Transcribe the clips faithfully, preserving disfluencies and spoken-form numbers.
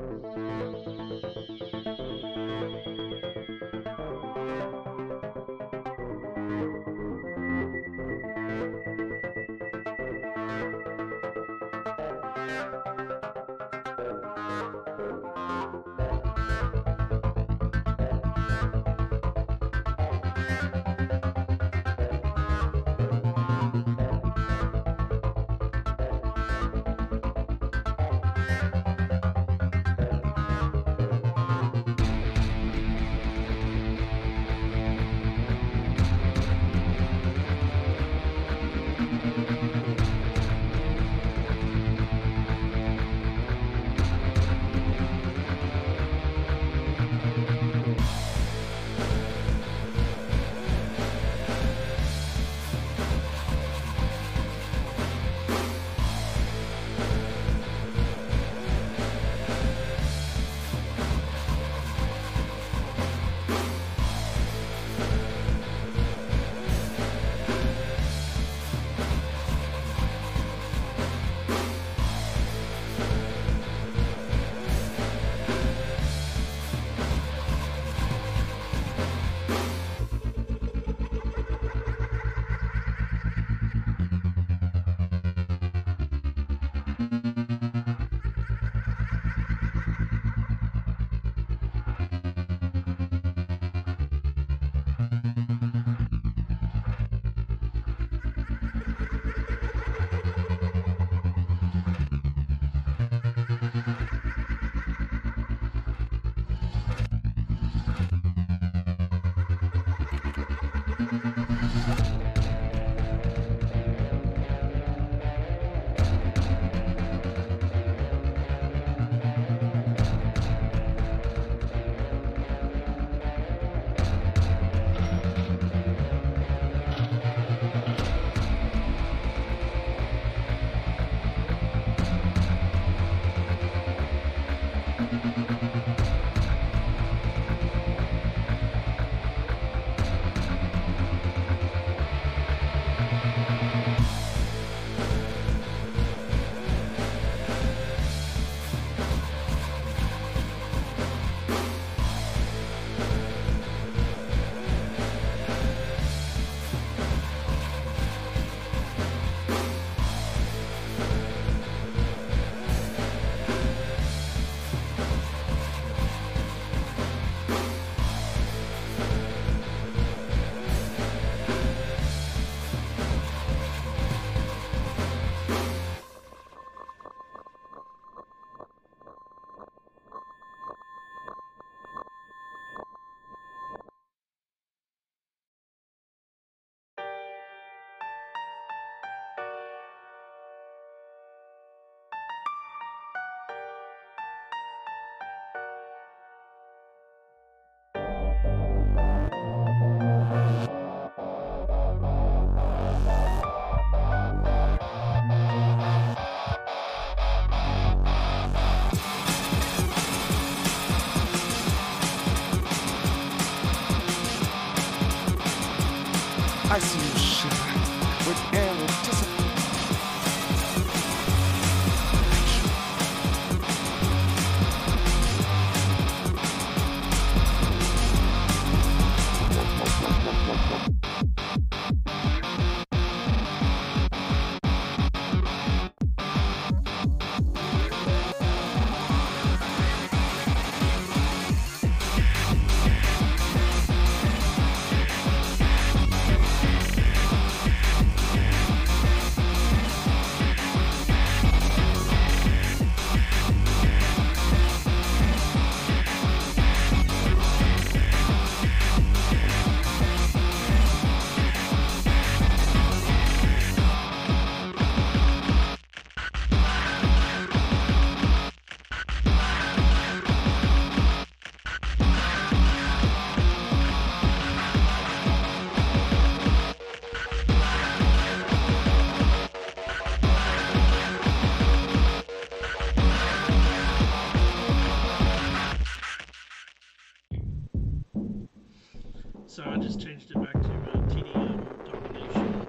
I see you shiver with air anticipation. So I just changed it back to uh, T D M domination.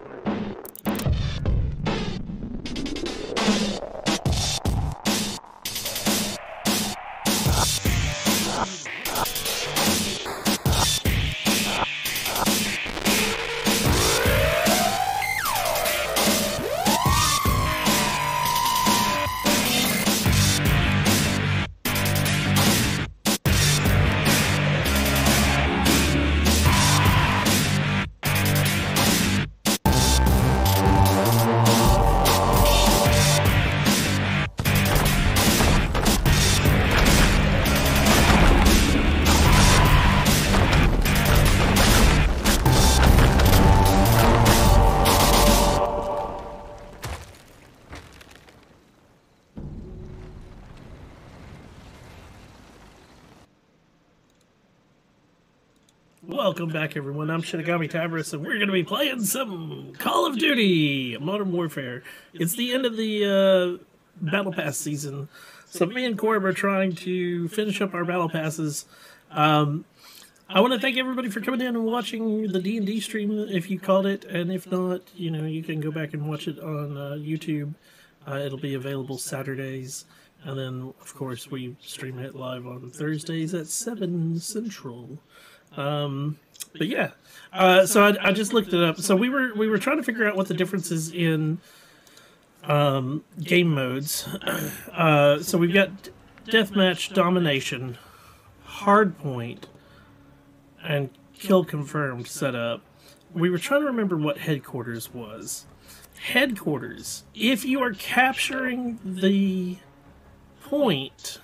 Welcome back, everyone. I'm Shinigami Tabris, and we're going to be playing some Call of Duty Modern Warfare. It's the end of the uh, Battle Pass season, so me and Corb are trying to finish up our Battle Passes. Um, I want to thank everybody for coming in and watching the D and D stream, if you caught it, and if not, you know, you can go back and watch it on uh, YouTube. Uh, it'll be available Saturdays, and then, of course, we stream it live on Thursdays at seven Central. Um, but yeah, uh, so I, I just looked it up. So we were we were trying to figure out what the differences in um, game modes. Uh, so we've got deathmatch, domination, hardpoint, and kill confirmed set up. We were trying to remember what headquarters was. Headquarters, if you are capturing the point,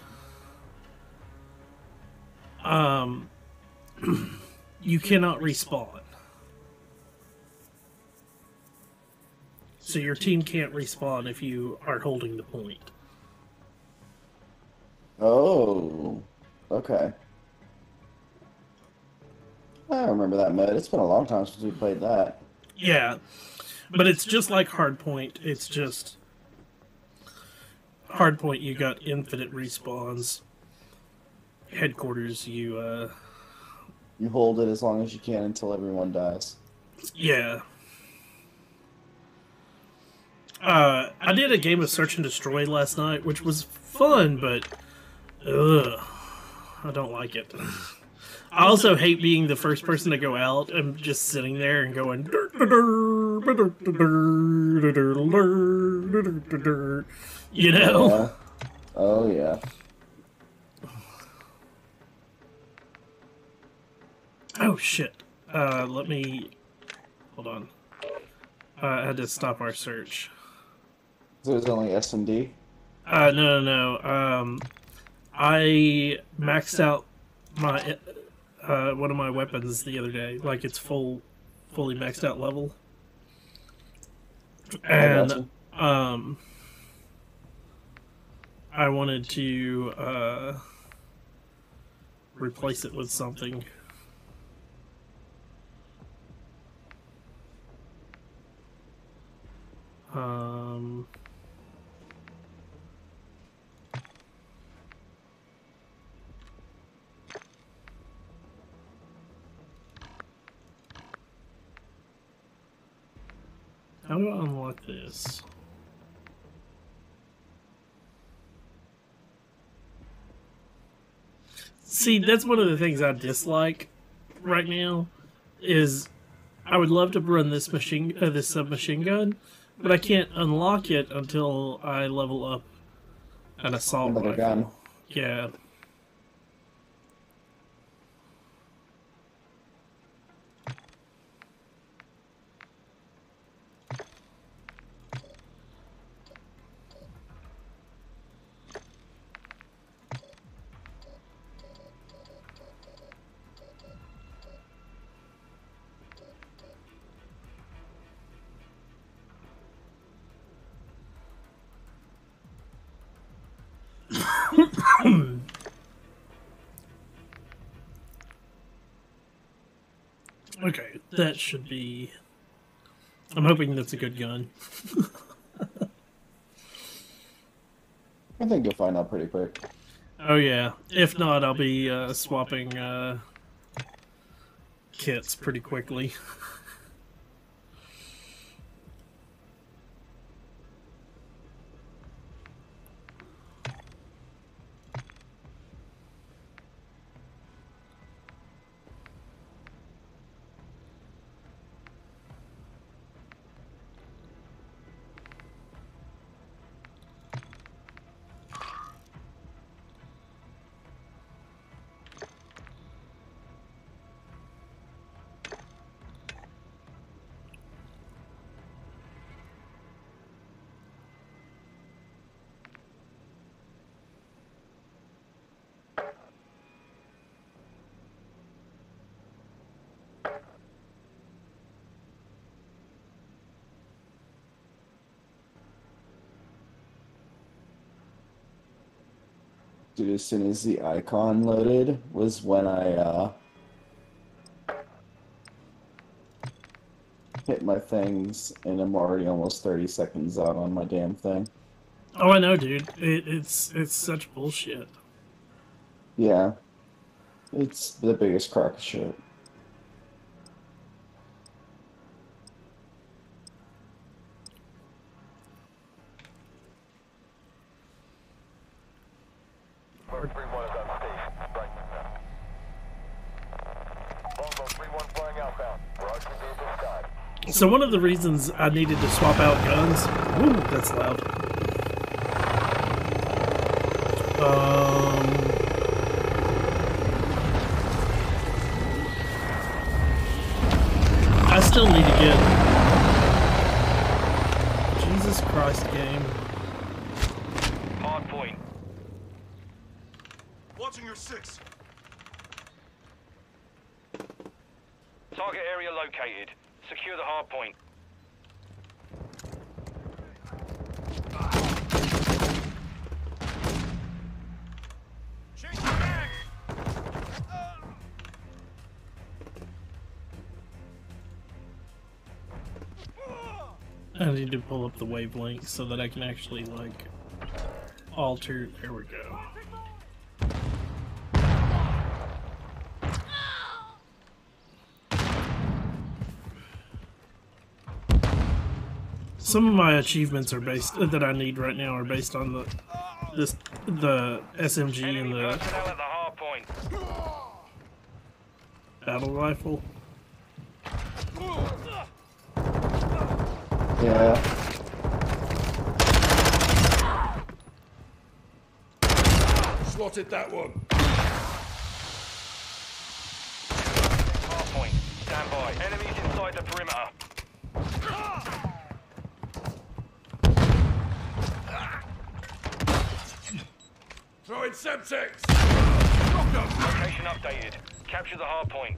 um. you cannot respawn. So your team can't respawn if you are holding the point. Oh, okay. I remember that mode. It's been a long time since we played that. Yeah, but it's just like Hardpoint. It's just Hardpoint. You got infinite respawns. Headquarters, you uh. You hold it as long as you can until everyone dies. Yeah. Uh, I did a game of Search and Destroy last night, which was fun, but ugh, I don't like it. I also hate being the first person to go out and just sitting there and going, you know? Yeah. Oh, yeah. Oh, shit. Uh, let me... Hold on. Uh, I had to stop our search. So it's only S and D? Uh, no, no, no. Um, I maxed out my... Uh, one of my weapons the other day. Like, it's full... Fully maxed out level. And, um... I wanted to, uh... replace it with something. Um, how do I unlock this? See, that's one of the things I dislike right now, is I would love to run this machine, uh, this submachine gun, but I can't unlock it until I level up an assault Another rifle. gun. Yeah. Okay, that should be... I'm hoping that's a good gun. I think you'll find out pretty quick. Oh yeah. If not, I'll be uh, swapping uh, kits pretty quickly. Dude, as soon as the icon loaded was when I uh hit my things, and I'm already almost thirty seconds out on my damn thing. Oh, I know, dude. It, it's it's such bullshit. Yeah. It's the biggest crock of shit. So one of the reasons I needed to swap out guns... Ooh, that's loud. Um... I still need to get... Jesus Christ, game. Hard point. Watching your six. Target area located. Secure the hard point. Change the mag. I need to pull up the wavelength so that I can actually, like, alter... There we go. Some of my achievements are based that I need right now are based on the this the S M G and Enemy the personnel at the hard point. battle rifle. Yeah. Slotted that one. Hard point. Stand by. Enemies inside the perimeter. Throwing Semtex. Location updated. Capture the hard point.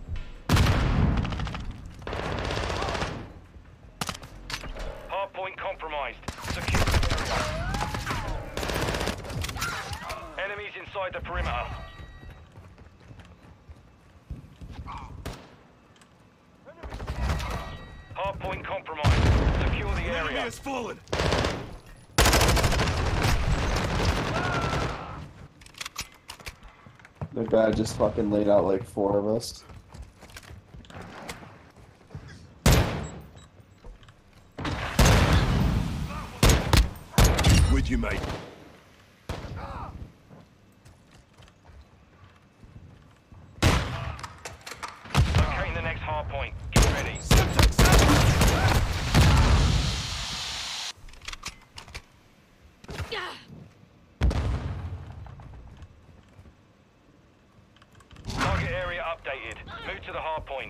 Hard point compromised. Secure the area. Enemies inside the perimeter. Hard point compromised. Secure the Enemy area. has fallen. The guy just fucking laid out like four of us. With you, mate. Locating the next hard point. Get ready. Target area updated. Move to the hard point.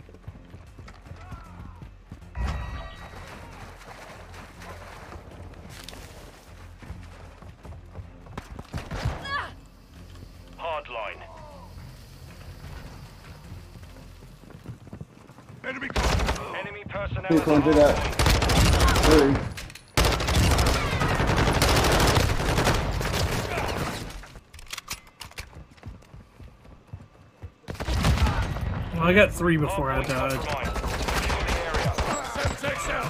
Hard line. Enemy. Enemy personnel Hey, at the come do hard that. point. Hurry. Well, I got three before I Hard point died. compromised. Secure the area. Semtex out.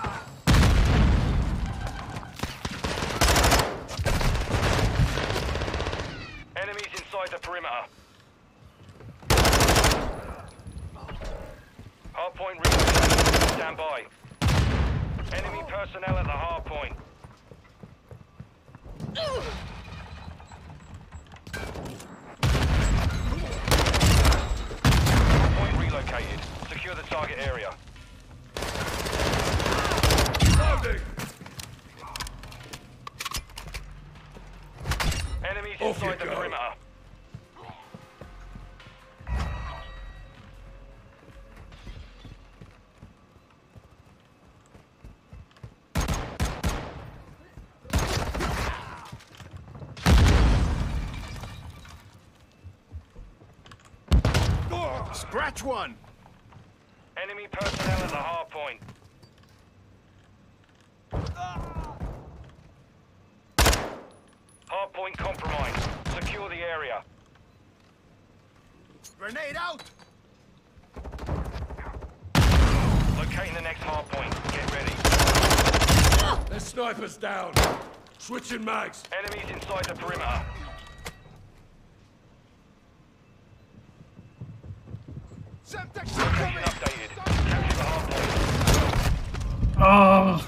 Enemies inside the perimeter. Hard point relocated. Stand by. Enemy personnel at the hard point. Hard point relocated. Secure the target area. Loading. Enemies Off you inside the go. perimeter. Scratch one. Enemy personnel at the hard point. Hard point compromised. Secure the area. Grenade out. Locating the next hard point. Get ready. There's snipers down. Switching mags. Enemies inside the perimeter. Semtex Location updated. Capture the hard point. Oh.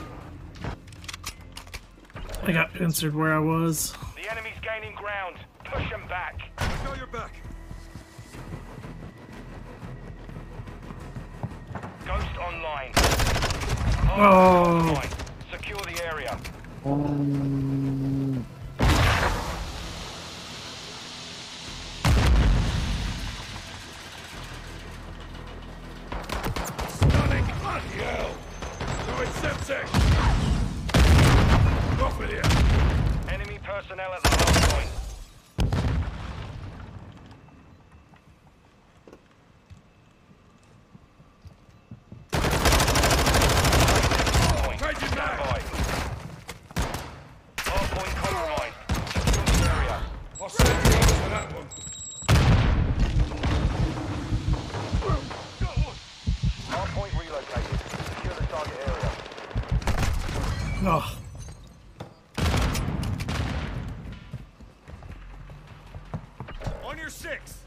I got pincered where I was. The enemy's gaining ground. Push them back. Go your back. Ghost online. Oh. Online. Secure the area. Um, Stunning. Bloody hell. Throwing Semtex. Off with you. Enemy personnel at the hard point. Point. Changing Stand mag. by. Hard point compromised. Secure the area. I'll send you over for that one. Hard point relocated. Secure the target area. Oh. On your six.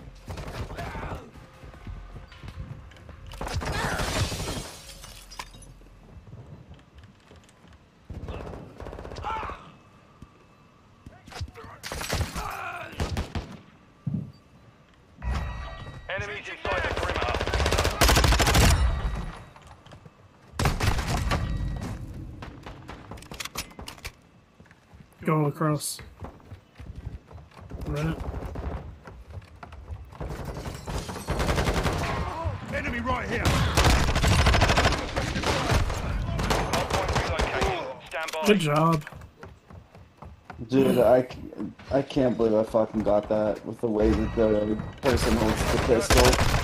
Enemies inside the perimeter. Go across. Right. Enemy right here. Hard point relocated. Stand by. Good job. dude, I, c- I can't believe I fucking got that with the way that the person holds the pistol.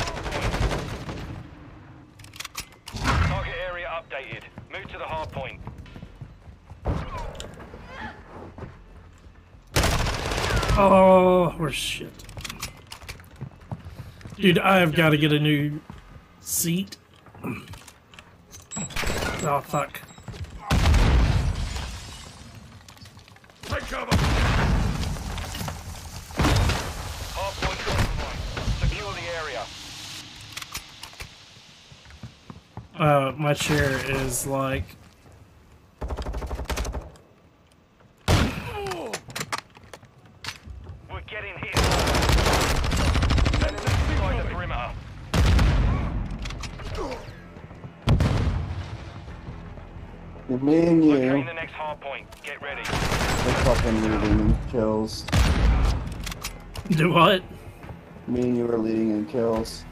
Target area updated. Move to the hard point. Oh, we're shit. Dude, I have got to get a new seat. Oh, fuck. Take cover. Hard point compromised. Secure the area. Uh, my chair is like... We're getting hit. Enemies inside the perimeter. Me and you, Locating the next hard point. Get ready. we're fucking leading in kills. Do what? Me and you are leading in kills.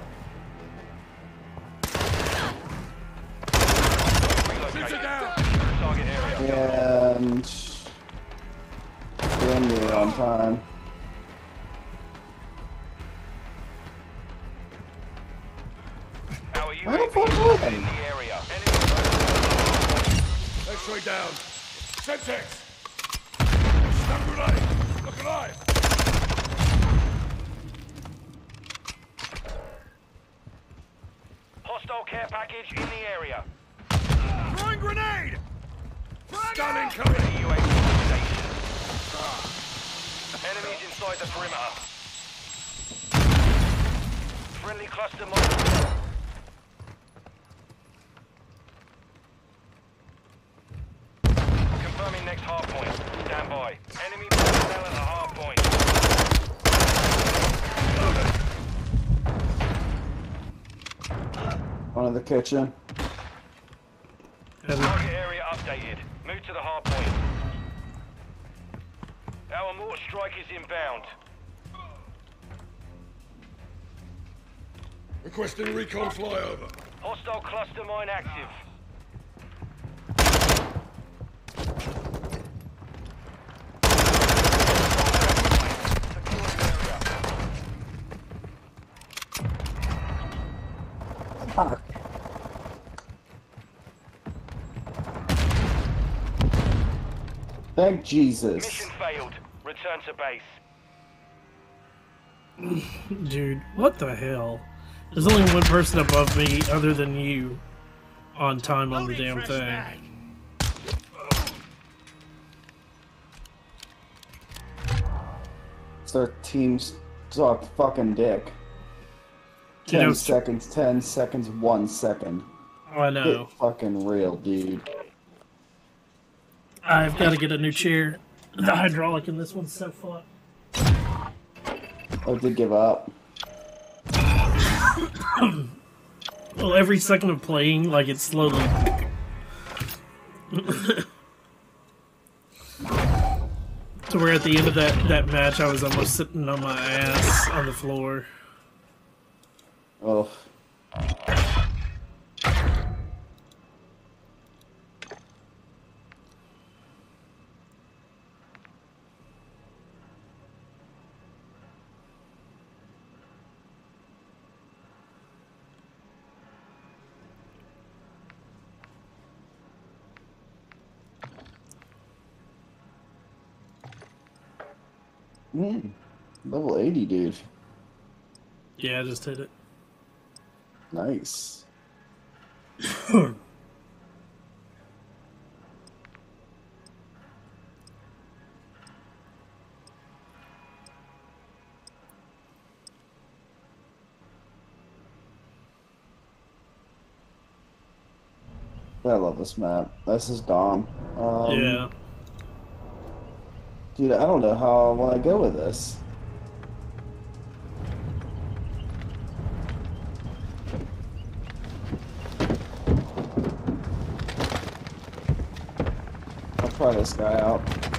Relocated. down. Target area. And... we ended it on time. Our Where the U A V fuck is was in I? the area. Enemy X-ray down. Semtex. Stun grenade. Look alive. hostile care package in the area. Throwing grenade. Stun Ready incoming. U A V station. Enemies inside the perimeter. Friendly cluster mine. Confirming next hard point. Stand by. Enemy personnel at the hard point. One in the kitchen. Target area updated. Move to the hard point. Our mortar strike is inbound. Requesting recon flyover. Hostile cluster mine active. Secure the area. Fuck. Thank Jesus. Mission failed. Return to base. Dude, what the hell? There's only one person above me other than you. on time on the damn thing. It's our team's suck fucking dick. You Ten know, seconds, ten seconds, one second. I know. Get fucking real, dude. I've got to get a new chair. The hydraulic in this one's so fucked. Oh, did give up. Well, every second of playing, like, it's slowly... So we're at the end of that, that match, I was almost sitting on my ass on the floor. Oh. Mm, level eighty, dude. Yeah, I just hit it. Nice. I love this map. This is Dom. Um, Yeah. Dude, I don't know how I want to go with this. I'll try this guy out.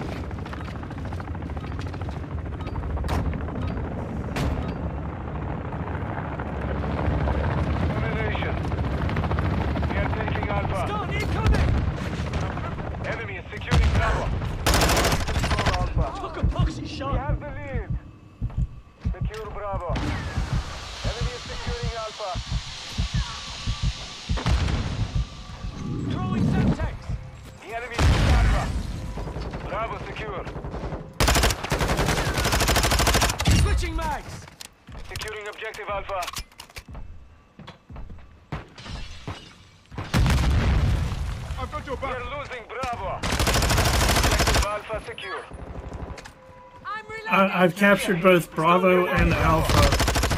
Domination. We are taking Alpha. Stun incoming! Enemy is securing Bravo. Took a poxy We shot. have the lead. Secure Bravo. Enemy is securing Alpha. Throwing Semtex. The enemy is in Alpha. Bravo secure. Switching mags. Securing objective Alpha. I've got your We back. are losing Bravo. Objective Alpha secure. I'm reloading. I, I've captured both Bravo and Alpha.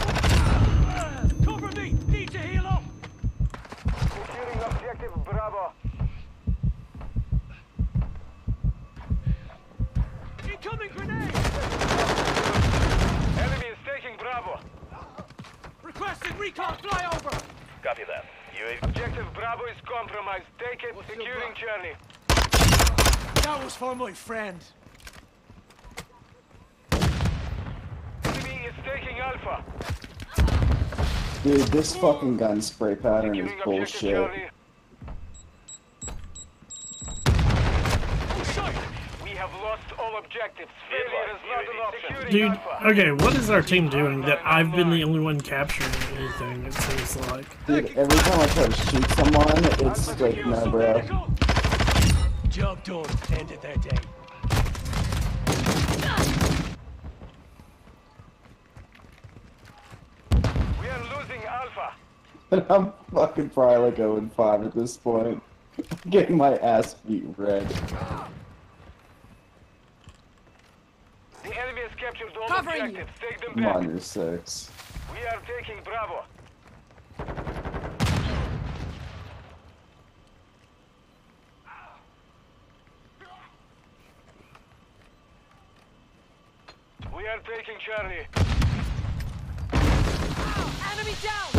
Cover me. Need to heal up. Securing objective Bravo. Incoming grenade. Enemy is taking Bravo. Requesting recon flyover. Copy that. U A V. Objective Bravo is compromised. Take it. What's your Securing back? Charlie. That was for my friend. Enemy is taking Alpha. Dude, this fucking gun spray pattern is Securing objective bullshit. Charlie. Oh, shot. We have lost all objectives. Failure is not an option. Securing Dude, Alpha. okay, what is our team doing that I've been the only one capturing anything, it seems like? Dude, every time I try to shoot someone, it's like, no, bro. Job done. End of their day. We are losing Alpha. And I'm fucking probably like oh and five at this point. Getting my ass beat red. The enemy has captured all Covering you. objectives. Take them Come back. on, you're six. We are taking Bravo. We are taking Charlie. Enemy down.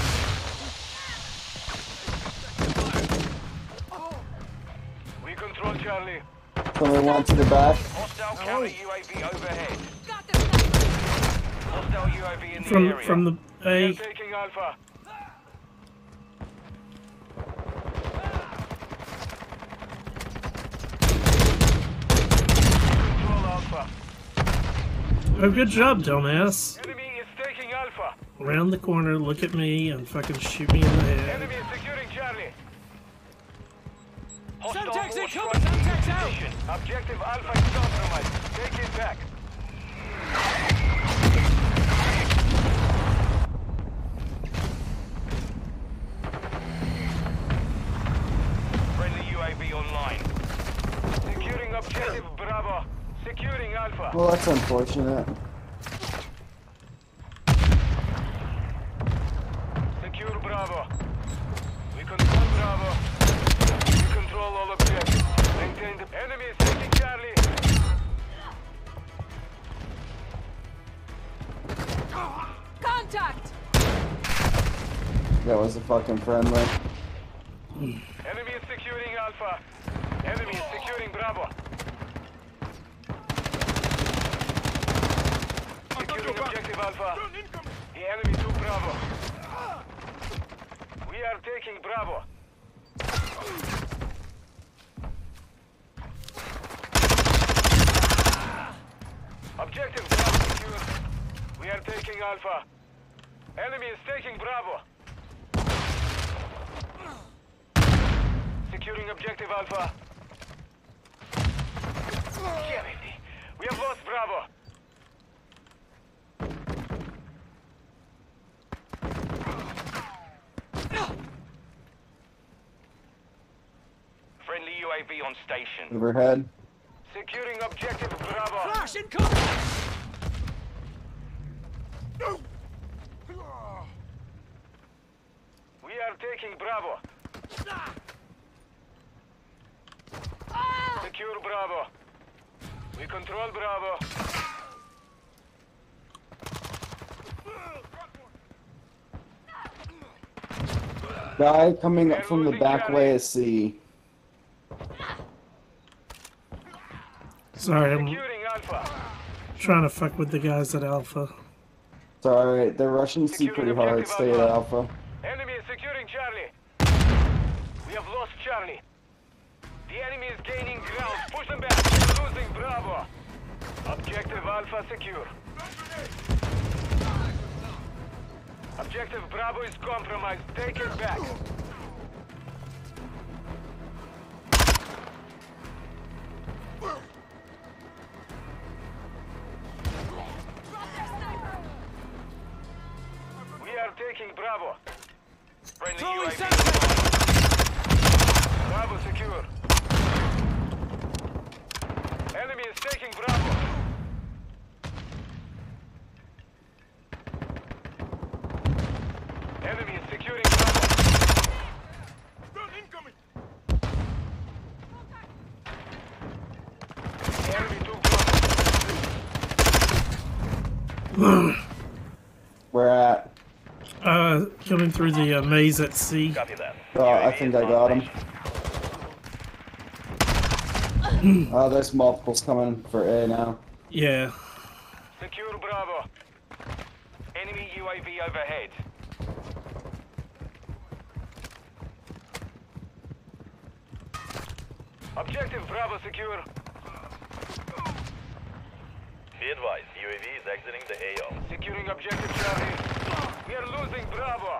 We control Charlie. Someone went to the back. Hostile counter U A V overhead. Got the sniper. Hostile U A V in the From area. from the We are A. taking Alpha. Control Alpha. Oh, good job, dumbass. Enemy is taking Alpha. Around the corner, look at me, and fucking shoot me in the head. Enemy is securing Charlie. Hostile Semtex war incoming. strike in Semtex out. position. Objective Alpha is compromised. Take it back. Well, that's unfortunate. Secure Bravo. We control Bravo. We control all objectives. Maintain the enemy is taking Charlie. Contact! That was a fucking friendly. Enemy is securing Alpha. Enemy is securing Bravo. Securing objective Alpha. The enemy took Bravo. We are taking Bravo. Objective Bravo secured. We are taking Alpha. Enemy is taking Bravo. Securing objective Alpha. Damn it. We have lost Bravo. Friendly U A V on station. Overhead. Securing objective Bravo. Flash incoming! We are taking Bravo. Secure Bravo. We control Bravo. Guy coming up from the back way is C. Sorry, I'm Securing Alpha. trying to fuck with the guys at Alpha. It's alright, they're rushing C pretty hard. Stay at Alpha. Enemy is securing Charlie. We have lost Charlie. The enemy is gaining ground. Push them back. We're losing Bravo. Objective Alpha secure. Objective Bravo is compromised. Take it back. We are taking Bravo. Friendly U A V. Bravo secure. Enemy is taking Bravo. Enemy is securing Bravo. Incoming! The enemy took Bravo. Where at? Uh, coming through the uh, maze at C. Copy that. Oh, I think I got him. Oh, there's multiples coming for A now. Yeah. Secure Bravo. Enemy U A V overhead. Objective Bravo secure. Be advised, U A V is exiting the A O. Securing objective Charlie. We are losing Bravo.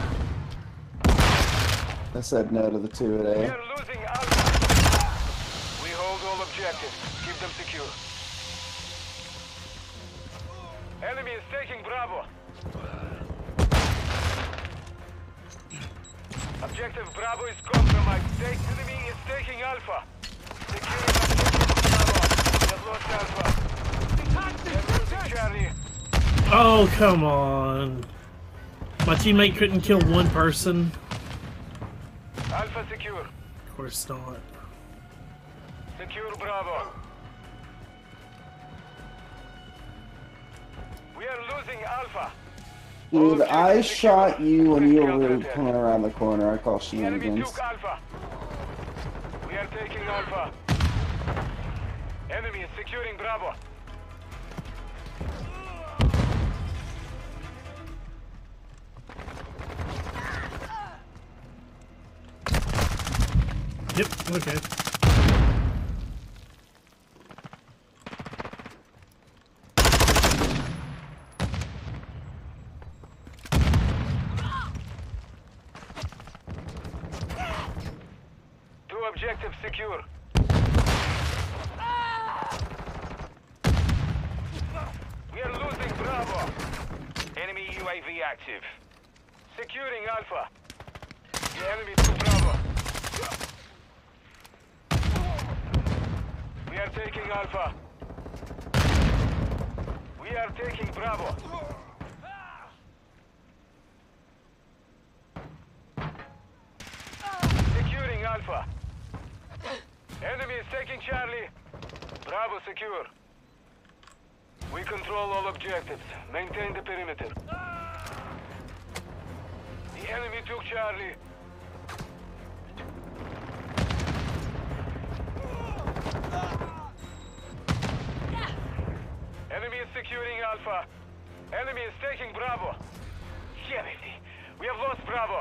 I said no to the two at We A. are losing Alpha. We hold all objectives. Keep them secure. Enemy is taking Bravo. Objective Bravo is compromised. Take enemy is taking Alpha. Securing objective Bravo. We have lost Alpha. We are losing Charlie. Oh, come on. My teammate couldn't kill one person. Alpha secure. Of course not. Secure Bravo. We are losing Alpha. Dude, I shot you when you were Counter-attack. coming around the corner. I call The enemy shenanigans. took Alpha. We are taking Alpha. Enemy is securing Bravo. Yep, okay. Two objectives secure. We are losing Bravo. Enemy U A V active. Securing Alpha. The enemy took Bravo. We are taking Alpha. We are taking Bravo. Securing Alpha. Enemy is taking Charlie. Bravo secure. We control all objectives. Maintain the perimeter. The enemy took Charlie. Enemy is securing Alpha. Enemy is taking Bravo. Shit, we have lost Bravo.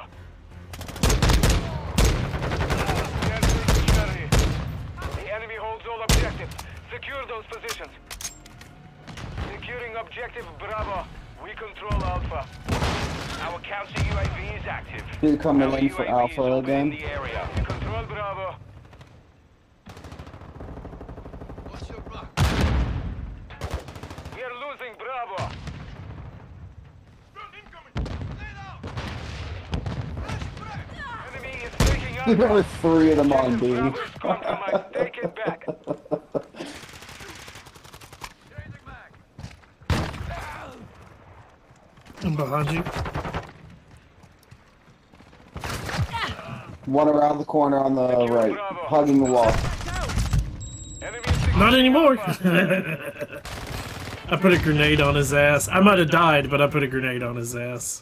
We are taking Charlie. The enemy holds all objectives. Secure those positions. Securing objective Bravo. We control Alpha. Our counter U A V is active. You're coming Our in for U A V is Alpha orbiting again. the area. We control Bravo. Watch your back. We are losing Bravo. Front incoming. Lay down. Enemy is taking There Alpha. were three of them on B. Bravo is compromised. Take it back. Changing back. I'm behind you. One around the corner on the Secure right, Bravo. hugging the wall. Enemy is securing Not anymore. Alpha. I put a grenade on his ass. I might have died, but I put a grenade on his ass.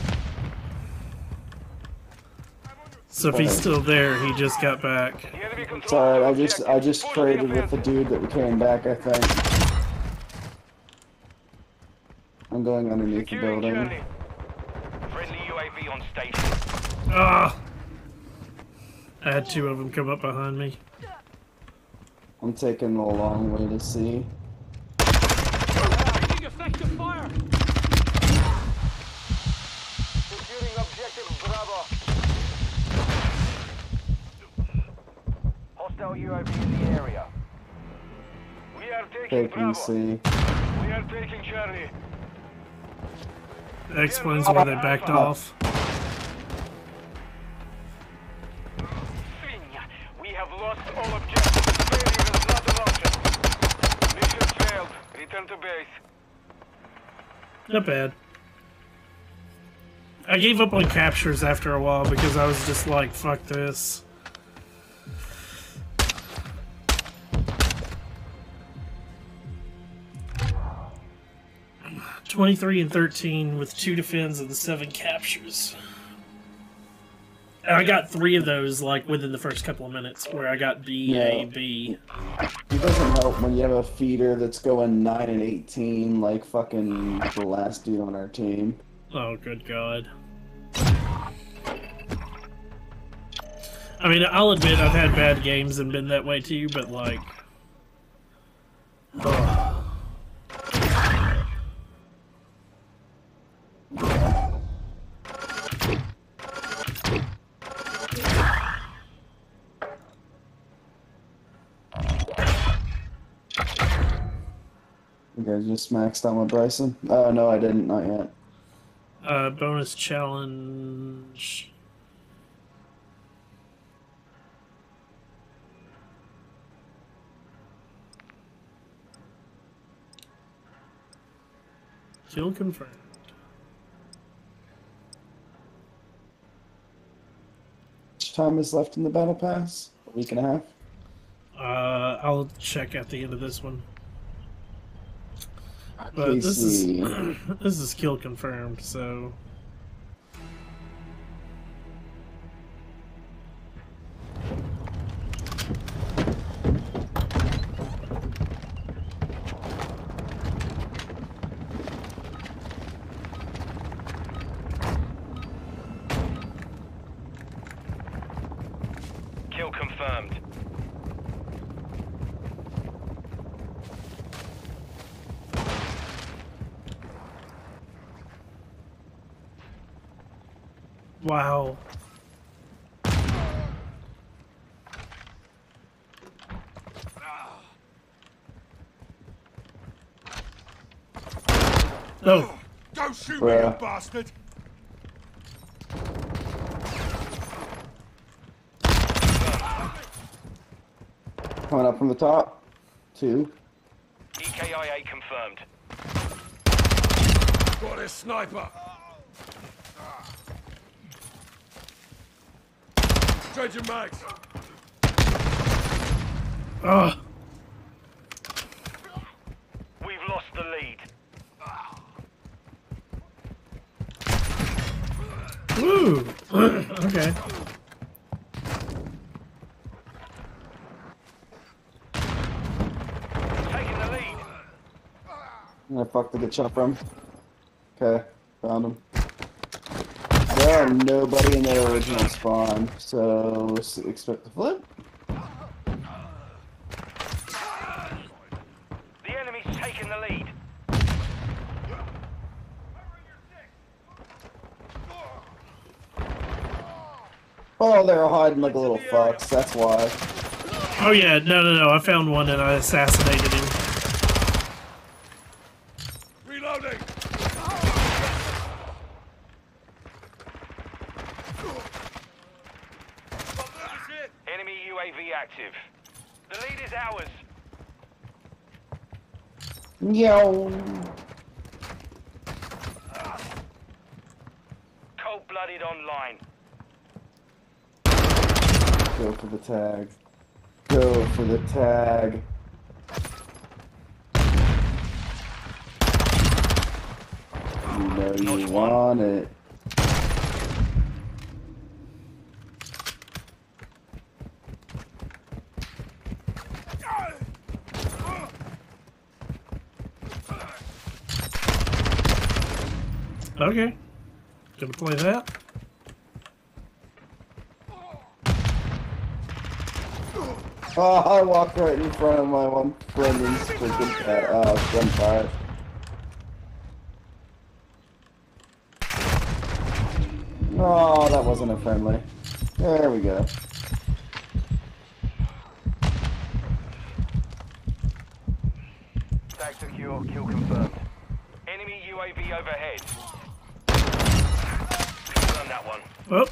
So if he's still there, he just got back. The enemy controls It's alright, all I just I objectives. just Push traded with the offensive. dude that came back, I think. I'm going underneath the Securing building. Charlie. Friendly U A V on station. Ah! I had two of them come up behind me. I'm taking the long way to see. Taking effective fire. Securing objective Bravo. Hostile U A V in the area. We are taking Taking Bravo. C. We are taking Charlie. That explains why they backed off. Svinya, we have lost all objectives. Failure is not an option. Mission failed. Return to base. Not bad. I gave up on captures after a while because I was just like, fuck this. twenty-three and thirteen with two defends and the seven captures. And I got three of those like within the first couple of minutes where I got B, A, Yeah. B. It doesn't help when you have a feeder that's going nine and eighteen like fucking the last dude on our team. Oh, good God. I mean, I'll admit I've had bad games and been that way too, but like... ugh. You guys just maxed out with Bryson? Oh, no, I didn't. Not yet. Uh, bonus challenge... Kill confirmed. How much time is left in the battle pass? A week and a half? Uh, I'll check at the end of this one. But this is Casey. this is kill confirmed, so Kill confirmed. wow. Oh, Don't shoot me, Bruh. you bastard! Coming up from the top. Two. E K I A confirmed. sniper. Changing mags. Ugh. We've lost the lead. Woo. Okay. Taking the lead. I fucked to get shot from. Okay, found him. There are nobody in their original spawn, so s- expect to flip. The enemy's taking the lead. Oh, they're hiding like a little fucks, that's why. Oh yeah, no, no, no. I found one and I assassinated him. Reloading. Enemy U A V active. The lead is ours. Yo. Cold-blooded online. Go for the tag. Go for the tag. You know you want it. Okay. Gonna play that. Oh, I walked right in front of my one friend and freaking uh, uh, gunfire. Oh, that wasn't a friendly. There we go. Tag secure, kill confirmed. Enemy U A V overhead. Confirm that one. Oh,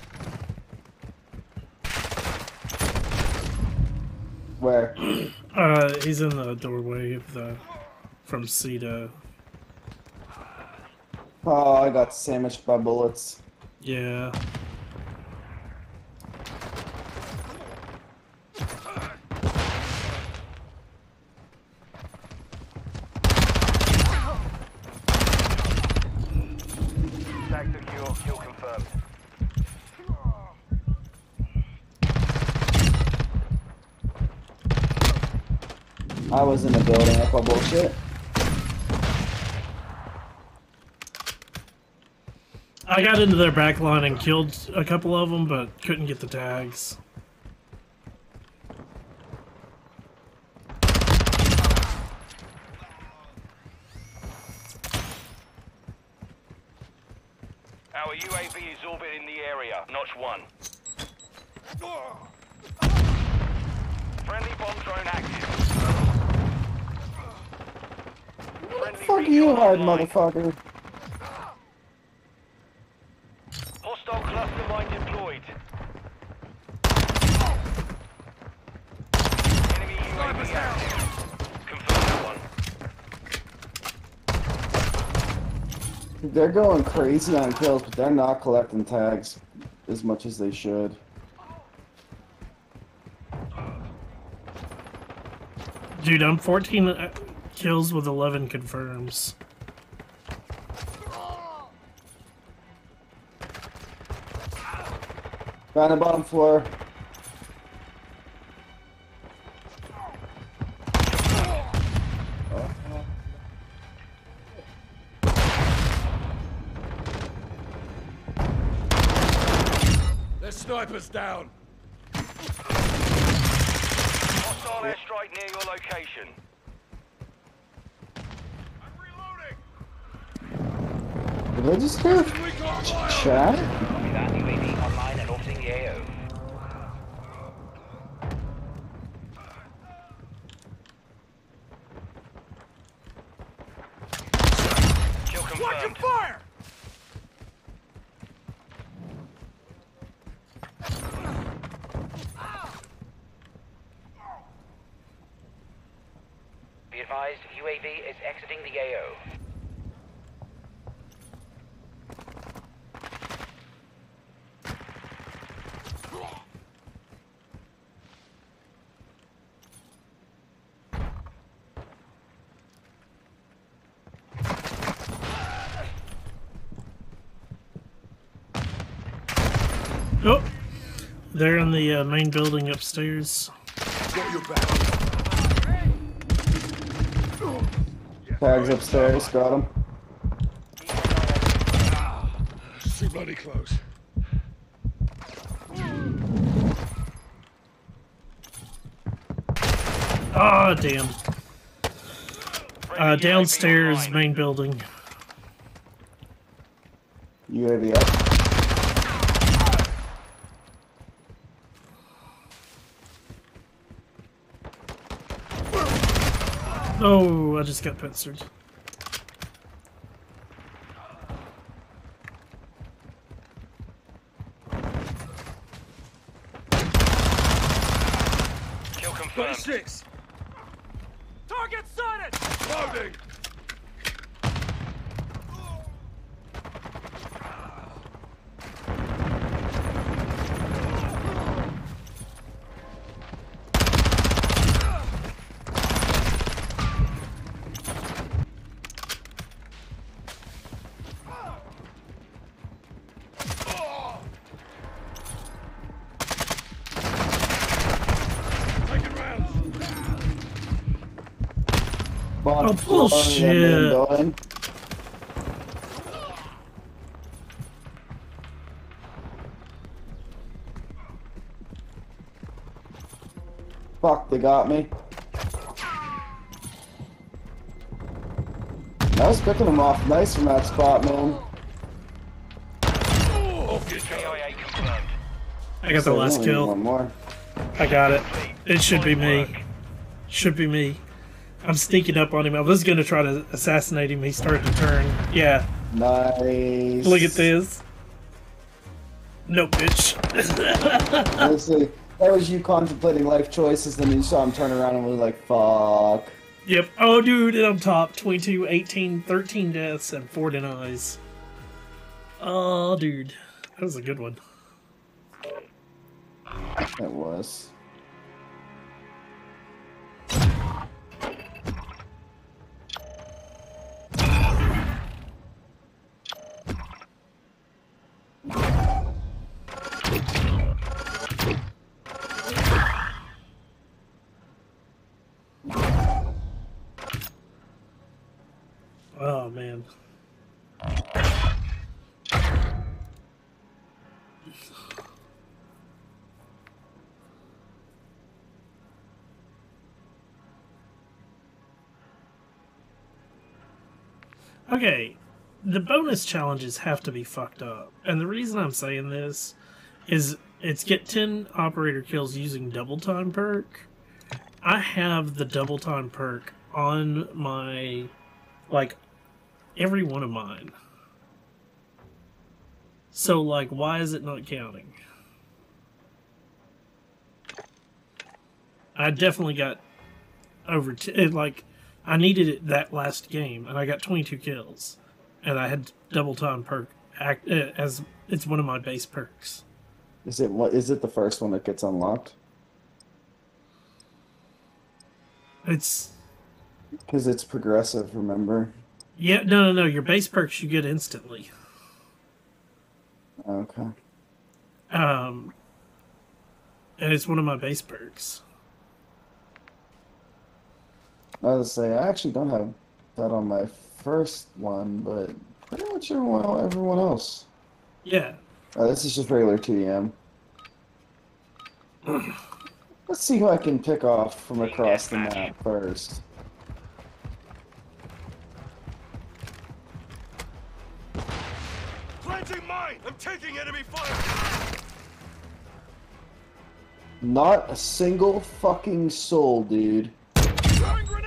Where? uh, he's in the doorway of the from C to Oh, I got sandwiched by bullets. yeah. Tag secure, kill confirmed. I was in the building, I call bullshit. I got into their back line and killed a couple of them, but couldn't get the tags. Our U A V is orbiting the area. Notch one. Friendly bomb drone active. Friendly Fuck you, recon hard online. motherfucker. Hostile cluster mine deployed. Enemy U A V active. Confirm that one. They're going crazy on kills, but they're not collecting tags as much as they should. Dude, I'm fourteen kills with eleven confirms. Down the bottom floor. There's snipers down. Hostile airstrike near your location. I'm reloading. Did I just hear We got fire. chat? That U A V online and orbiting the A O. Kill Watching confirmed. fire. Be advised, U A V is exiting the A O. Oh, they're in the uh, main building upstairs. Got your back. Tags upstairs, got him. It's too bloody close. Ah, damn. Uh, downstairs, main building. U A V up. Oh, I just got pincered. Kill confirmed. thirty-six. Target sighted! Loading. Spawn Oh, floor in the main bullshit. building. Fuck, they got me. I was picking them off nice from that spot, man. Off you K go. I A confirmed. I got the So, last only kill. One more. I got it. It should be me. Should be me. I'm sneaking up on him. I was gonna try to assassinate him. He started to turn. Yeah. Nice. Look at this. No, bitch. Honestly, that was you contemplating life choices, then you saw him turn around and was like, fuck. Yep. Oh, dude, and I'm top. twenty-two, eighteen, thirteen deaths, and four denies. Oh, dude. That was a good one. It was. Oh, man. Okay, the bonus challenges have to be fucked up. And the reason I'm saying this is it's get ten operator kills using double time perk. I have the double time perk on my, like, every one of mine. So, like, why is it not counting? I definitely got over, t it, like, I needed it that last game, and I got twenty-two kills. And I had double time perk act, uh, as it's one of my base perks. Is it what? Is it the first one that gets unlocked? It's, Because it's progressive, remember? yeah, no, no, no, your base perks you get instantly. Okay. Um, and it's one of my base perks. I was to say, I actually don't have that on my first one, but pretty much everyone, everyone else. Yeah. Uh, this is just regular T M. Let's see who I can pick off from across the map first. Planting mine. I'm taking enemy fire. Not a single fucking soul, dude. Throwing grenade.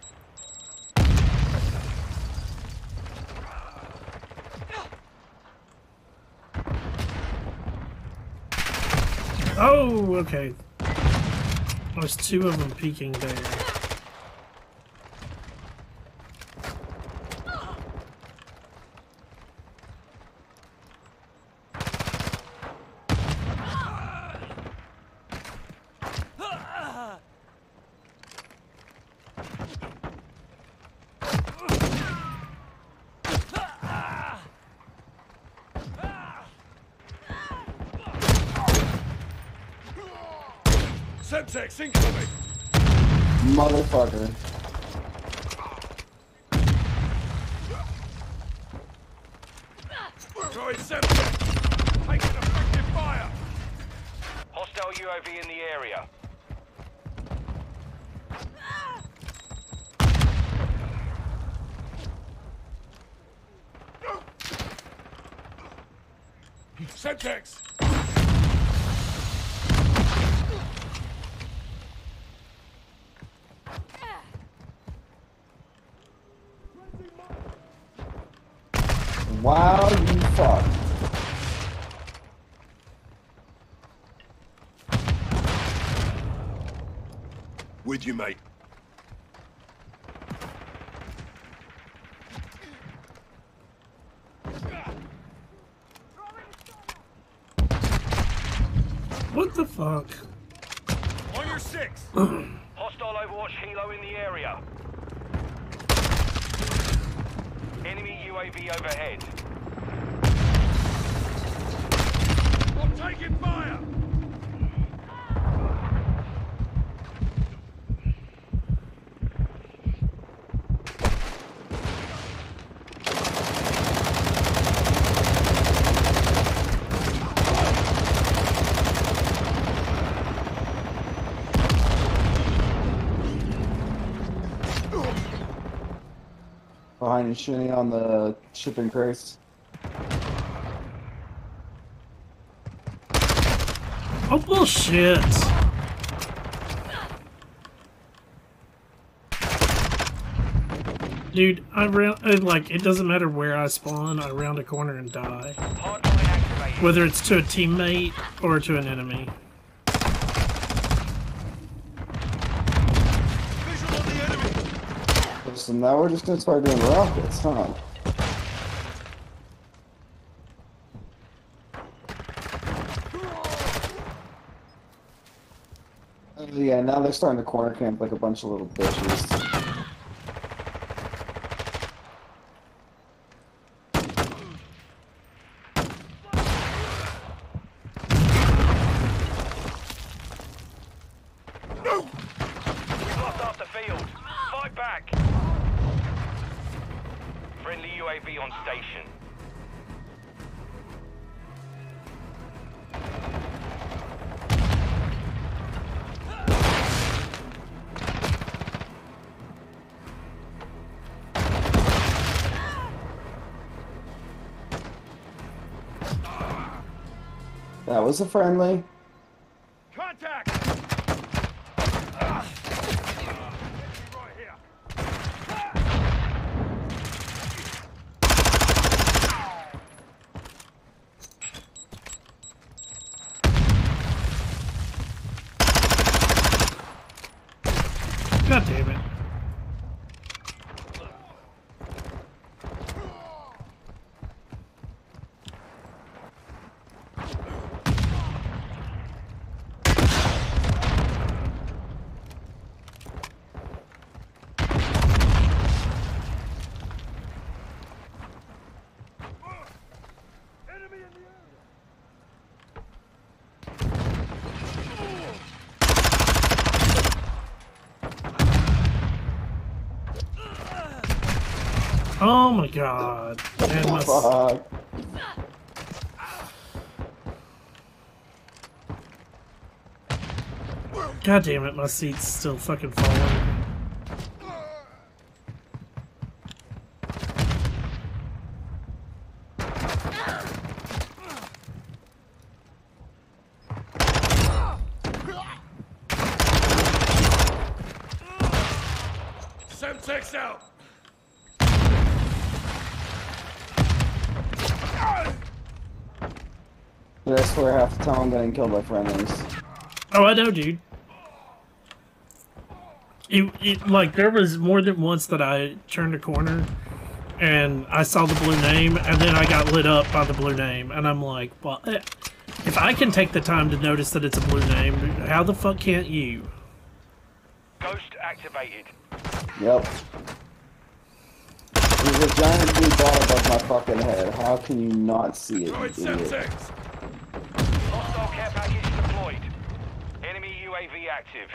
Oh, okay. There's two of them peeking there. Semtex incoming! Motherfucker. Throwing Semtex! Taking effective fire! Hostile U A V in the area. Semtex! Wow, you fuck. With you, mate. What the fuck? On your six! Hostile Overwatch Helo in the area. Enemy U A V overhead. I'm taking fire! Behind you, shooting on the shipping crates. Oh, bullshit. Dude, I round, like, it doesn't matter where I spawn, I round a corner and die. Hardline activated. Whether it's to a teammate or to an enemy. Visual on the enemy! So now we're just gonna start doing rockets, huh? Uh, yeah, now they're starting to corner camp like a bunch of little bitches. Lost off the field. Fight back. Friendly U A V on station. That was a friendly. Contact! Ah. Right here. God damn it. Enemy in the area! Oh my god. Man, my, Fuck. god damn it, my seat's still fucking falling. Semtex out! But I swear half the time I'm getting killed by friendlies. Oh, I know, dude. It, it, like, there was more than once that I turned a corner and I saw the blue name and then I got lit up by the blue name and I'm like, well, if I can take the time to notice that it's a blue name, how the fuck can't you? Ghost activated. Yep. There's a giant blue dot above my fucking head. How can you not see it, Throwing you idiot? Semtex! Hostile care package deployed. Enemy U U A V active.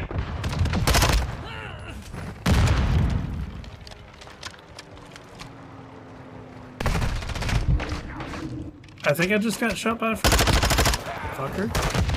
I think I just got shot by a fucker.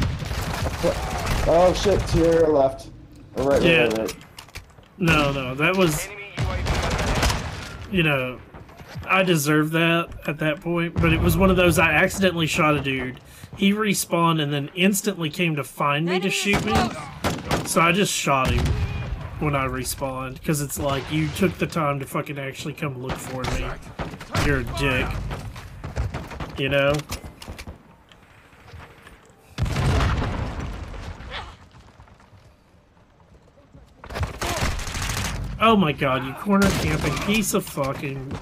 Oh shit, to your left. Or right, Yeah. right, right. No, no, that was, Enemy U A V. you know, I deserved that at that point, but it was one of those I accidentally shot a dude. He respawned and then instantly came to find me to shoot me. So I just shot him when I respawned, because it's like, you took the time to fucking actually come look for me. You're a dick. You know? Oh my god, you corner camping piece of fucking...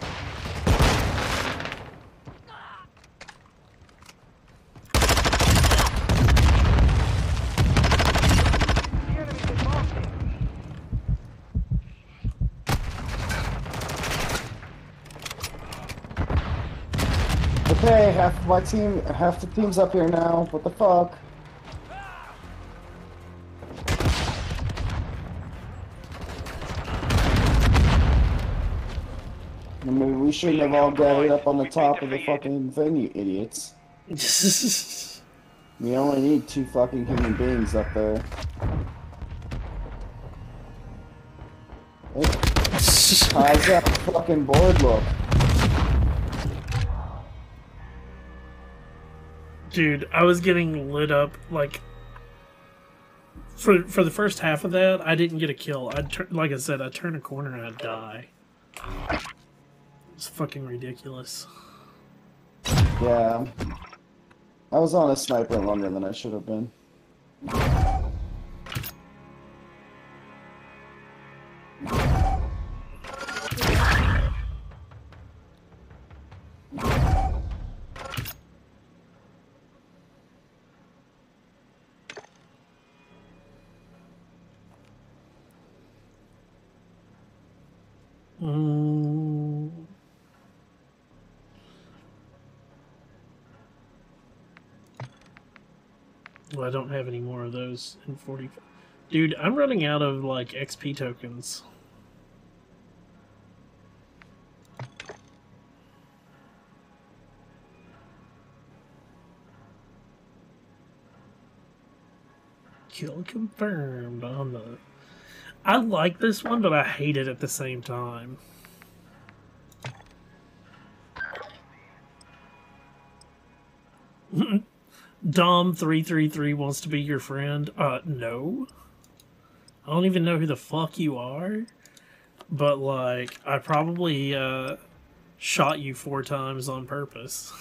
Okay, half my team, half the team's up here now. What the fuck? I mean, we shouldn't have all gathered up on the top of the fucking thing, you idiots. We only need two fucking human beings up there. Hey, how's that fucking board look? Dude, I was getting lit up, like... For, for the first half of that, I didn't get a kill. I tur like I said, I turn a corner and I die. It's fucking ridiculous. Yeah. I was on a sniper longer than I should have been. Mm. Well, I don't have any more of those in forty. Dude, I'm running out of, like, X P tokens. Kill confirmed on the... I like this one, but I hate it at the same time. Dom three three three wants to be your friend. Uh, no. I don't even know who the fuck you are. But, like, I probably, uh, shot you four times on purpose.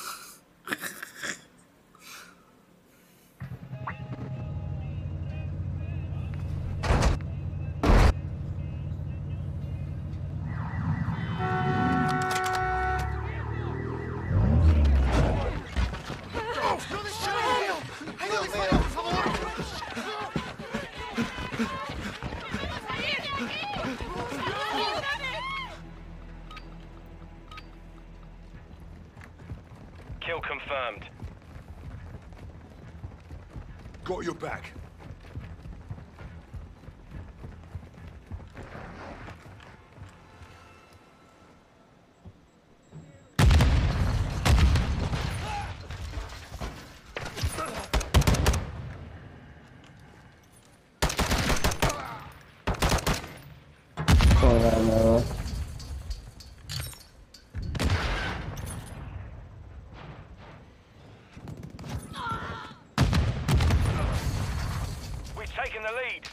Kill confirmed. Got your back. Oh, yeah, no. We've taken the lead.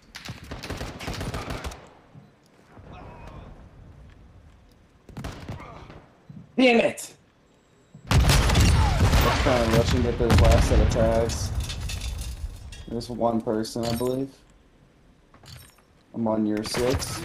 Damn it! Let's try and rush and get those last set of tags. There's one person, I believe. I'm on your six.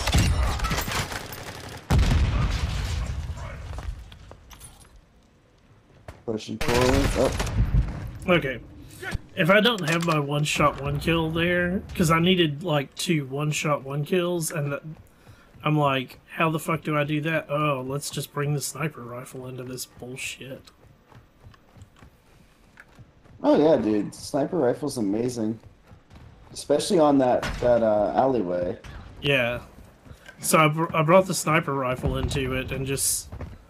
Pushing forward. Oh. Okay. If I don't have my one shot one kill there, because I needed like two one shot one kills, and the, I'm like, how the fuck do I do that? Oh, let's just bring the sniper rifle into this bullshit. Oh yeah, dude. Sniper rifle's amazing. especially on that that uh, alleyway. Yeah. So I, br I brought the sniper rifle into it and just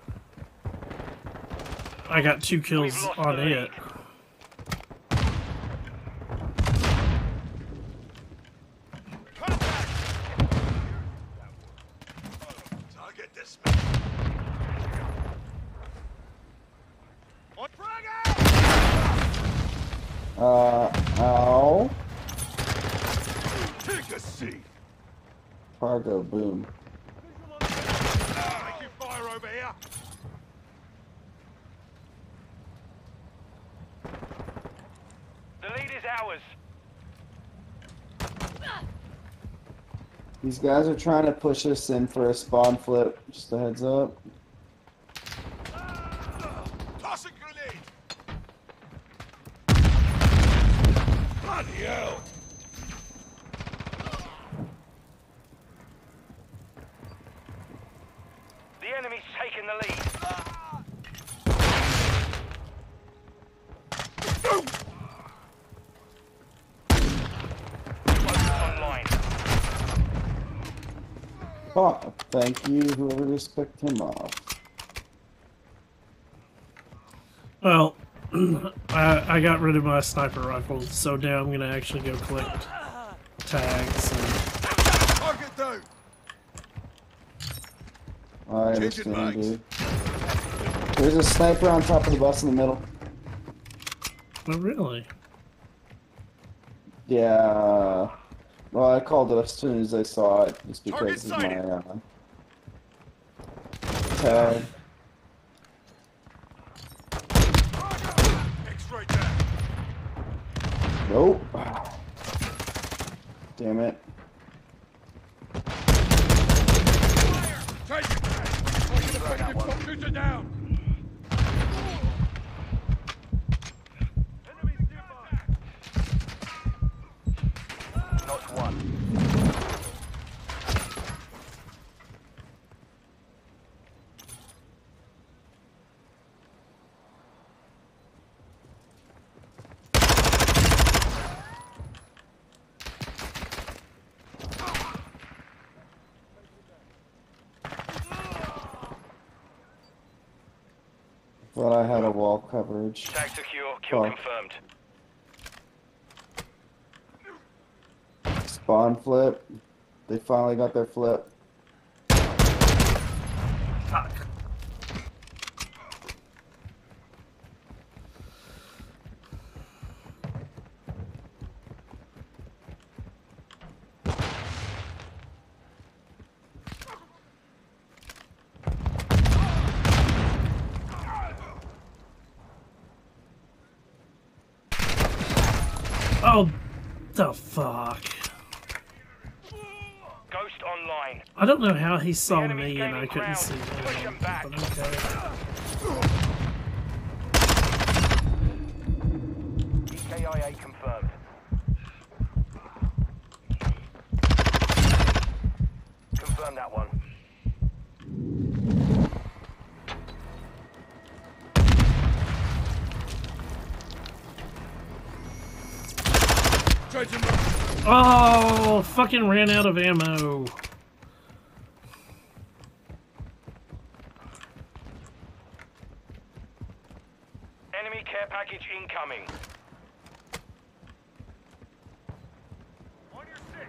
I got two kills on it. Target this. Uh, ow. Take a seat. Cargo boom. Make you fire over here. The lead is ours. These guys are trying to push us in for a spawn flip. Just a heads up. Toss a grenade. Bloody hell. The enemy's taken the lead. Focus online. Oh, thank you, whoever just picked him off. Well, I, I got rid of my sniper rifle, so now I'm gonna actually go collect tags. And... Target down. I understand, dude. There's a sniper on top of the bus in the middle. Oh, really? Yeah. Well, I called it as soon as I saw it, just because of my uh, tag. X-ray down. Nope. Damn it. Take it. Target effective. Computer down. Enemies nearby. Not one. Thought I had a wall coverage. Tag secure. Kill Fuck. confirmed. Spawn flip. They finally got their flip. Fuck. Oh, the fuck. Ghost online. I don't know how he saw The enemy's me and I gaining couldn't ground. see Push him. him back. But okay. E K I A confirmed. Confirm that one. Changing them. Oh, fucking ran out of ammo. Enemy care package incoming. On your six.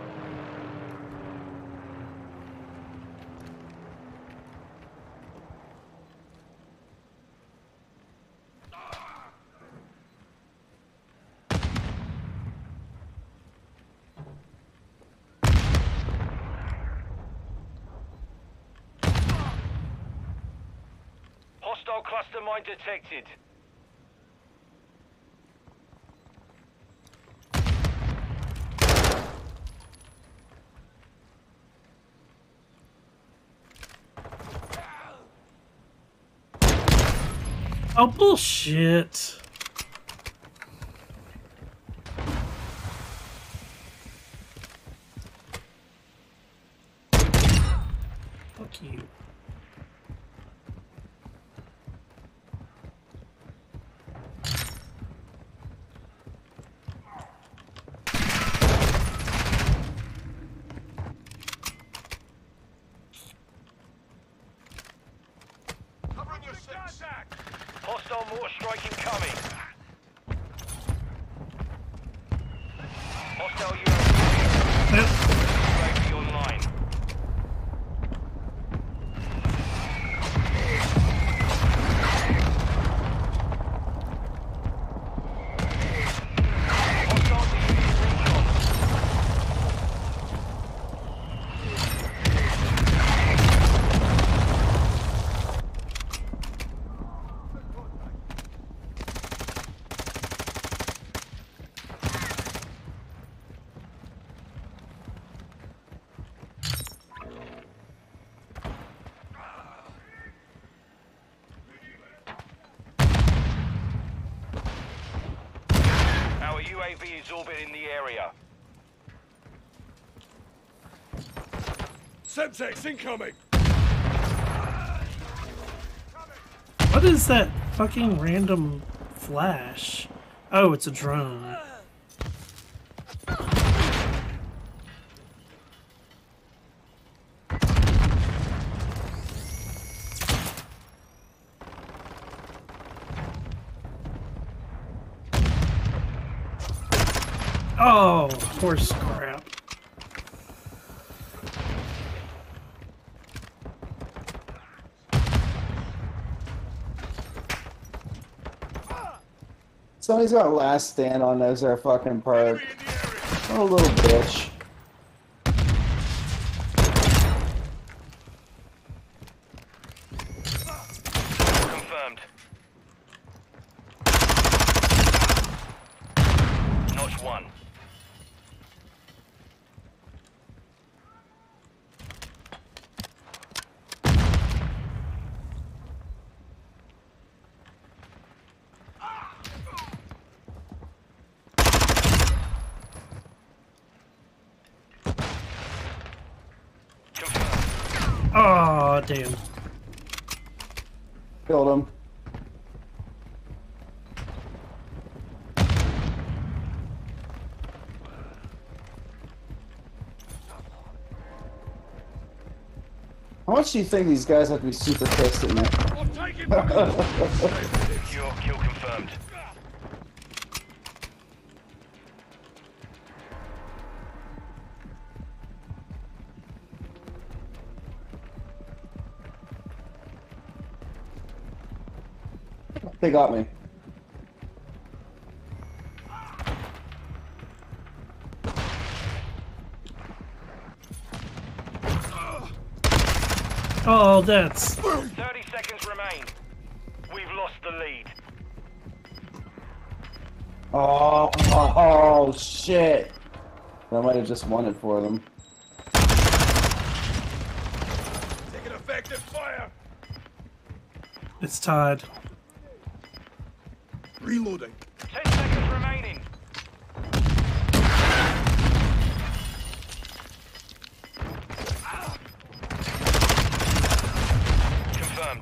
Hostile cluster mine detected. Oh, bullshit. Fuck you. Hostile mortar strike incoming. Hostile U A V. Yep. U A V online. Hostile D U recon. Our U A V is orbiting the area. Semtex incoming! What is that fucking random flash? Oh, it's a drone. Oh, horse crap. Somebody's got last stand on as their fucking perk. What a little bitch. Confirmed. Notch one. Oh, damn. Killed him. How much do you think these guys have to be super pissed at me? I'm taking back! Your kill confirmed. They got me. Oh, that's... thirty seconds remain. We've lost the lead. Oh, oh, oh shit. I might have just won it for them. Taking effective fire! It's tied. Reloading. Ten seconds remaining. Confirmed.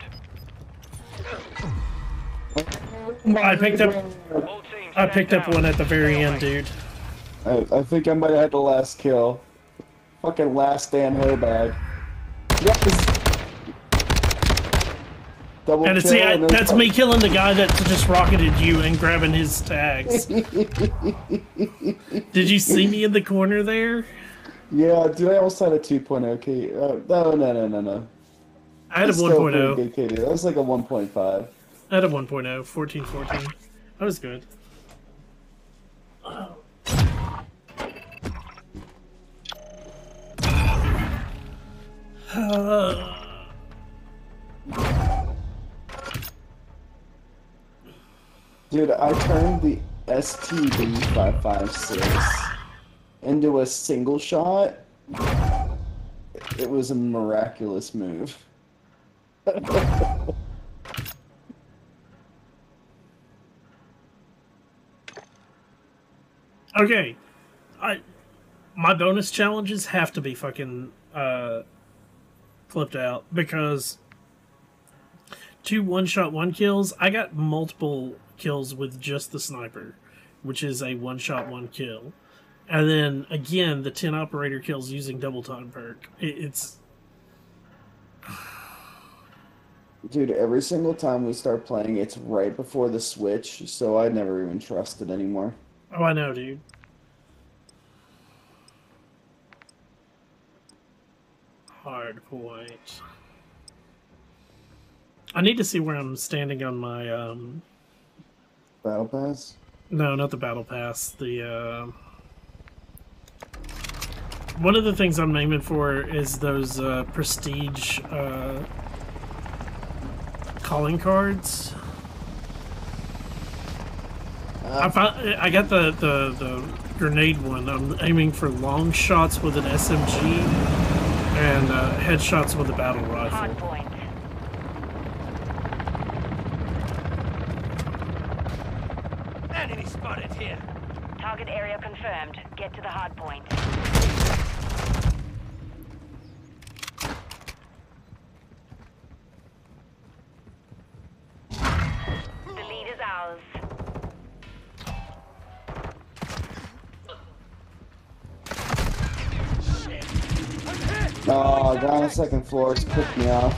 I picked up... All teams I stand picked up down. one at the very end, dude. I, I think I might have had the last kill. Fucking last stand hoe bag. Yes! Double And kill see, I, and then- that's me killing the guy that just rocketed you and grabbing his tags. Did you see me in the corner there? Yeah, dude, I almost had a two point oh K. Uh, no, no, no, no, no. I had a That's one still point pretty oh. good K D. That was like a one point five. I had a one point oh, fourteen fourteen. That was good. Uh, Dude, I turned the S T V five five six into a single shot. It was a miraculous move. okay. I my bonus challenges have to be fucking uh flipped out because two one-shot one kills, I got multiple kills with just the sniper, which is a one-shot one kill. And then again, the ten operator kills using double time perk. It, it's Dude, every single time we start playing, it's right before the switch, so I never even trust it anymore. Oh, I know, dude. Hard point. I need to see where I'm standing on my, um... Battle Pass? No, not the Battle Pass. The, uh... One of the things I'm aiming for is those, uh, prestige, uh... calling cards. Uh, I found, I got the, the, the grenade one. I'm aiming for long shots with an S M G and uh, headshots with a battle rifle. Hard point. Enemy spotted here. Target area confirmed. Get to the hard point. The lead is ours. Oh, guy on the second floor just picked me off.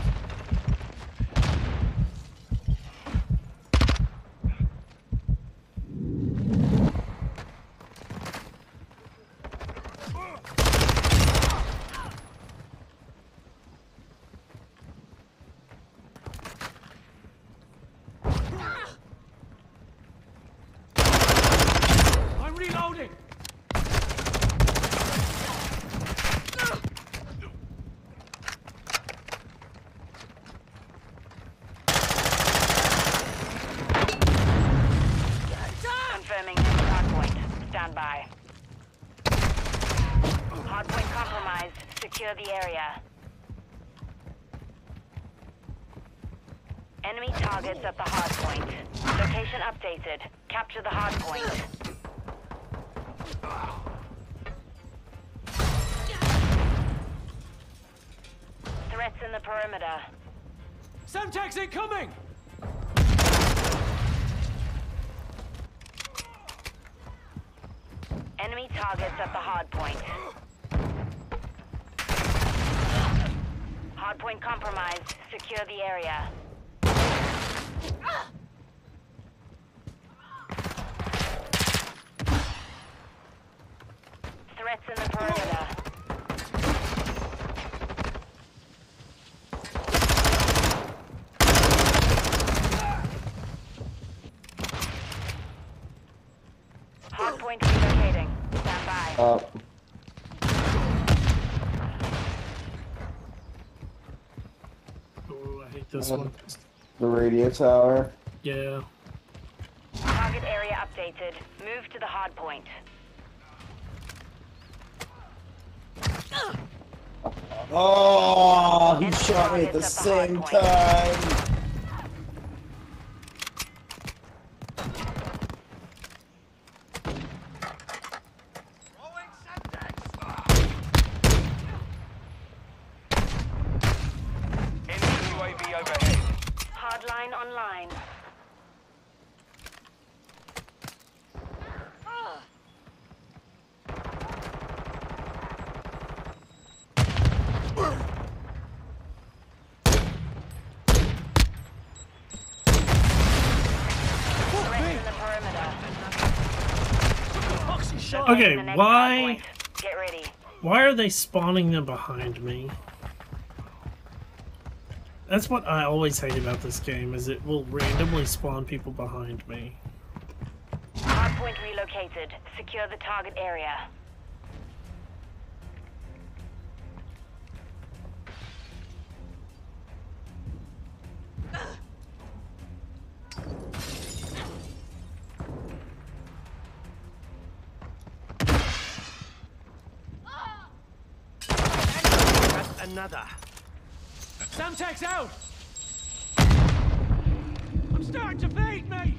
I'm reloading. Confirming next hard point. Stand by. Hard point compromised. Secure the area. Enemy targets at the hard point. Location updated. Capture the hard point. Threats in the perimeter. Semtex incoming. Enemy targets at the hard point. Hard point compromised. Secure the area. Threats in the perimeter. Hard point relocating. Stand by. Up. Oh, I hate this one. The radio tower. Yeah. Target area updated. Move to the hard point. Oh, he shot me at the same time. Enemy U A V overhead. Hardline online. Threats in the perimeter. Okay, The next why hard point. Get ready. why are they spawning them behind me? That's what I always hate about this game, is it will randomly spawn people behind me. Hardpoint relocated. Secure the target area. Another. Semtex out. I'm starting to fade, mate.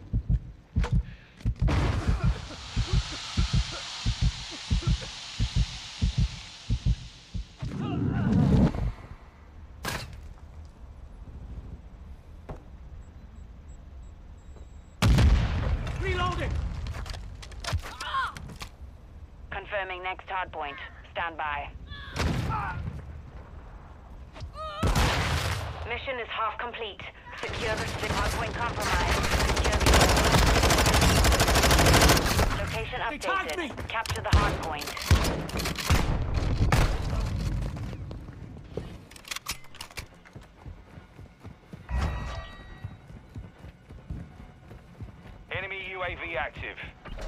Reloading. Confirming next hardpoint. Stand by. Mission is half complete. Secure the stick hardpoint compromised. Secure the location updated. Capture the hardpoint. Enemy U A V active.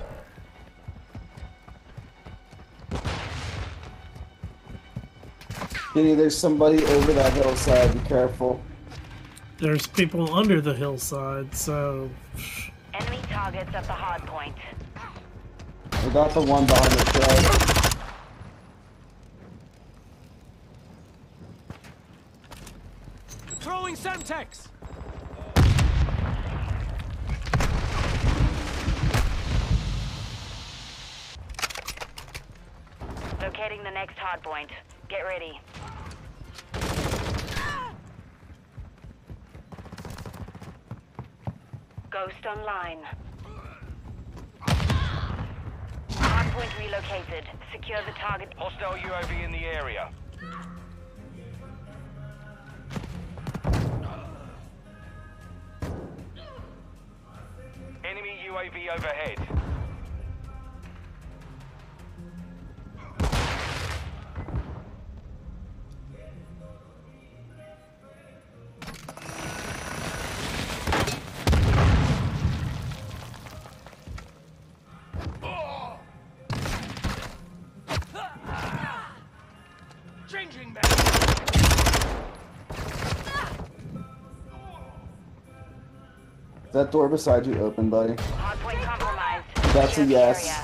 Kenny, there's somebody over that hillside. Be careful. There's people under the hillside, so... Enemy targets at the hardpoint. We got the one behind the shed. Throwing Semtex! Locating the next hardpoint. Get ready. Ghost online. Hardpoint relocated. Secure the target. Hostile U A V in the area. Enemy U A V overhead. Changing back. Is that door beside you open, buddy? Hardpoint compromised. That's a Secure the yes. area.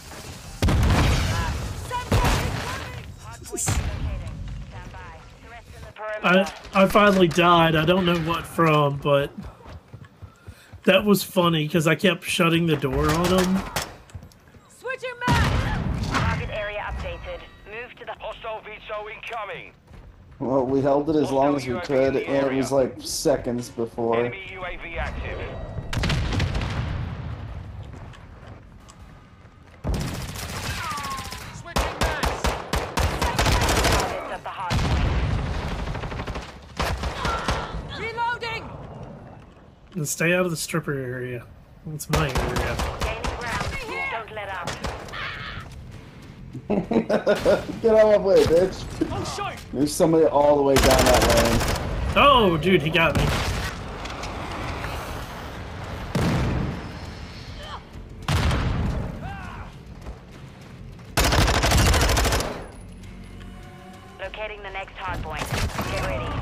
Hardpoint relocating. Stand by. The rest in the perimeter. I, I finally died. I don't know what from, but... That was funny, because I kept shutting the door on him. Switching back. Target area updated. Move to the Hostile V S O incoming. Well, we held it as long as we could, and it was like seconds before. Enemy U A V active. Switching backs. targets at the hardpoint. Reloading! And stay out of the stripper area. It's my area. Gaining ground. Don't let up. Get out of my way, bitch. Oh, shit! There's somebody all the way down that lane. Oh, dude, he got me. Locating the next hardpoint. Get ready.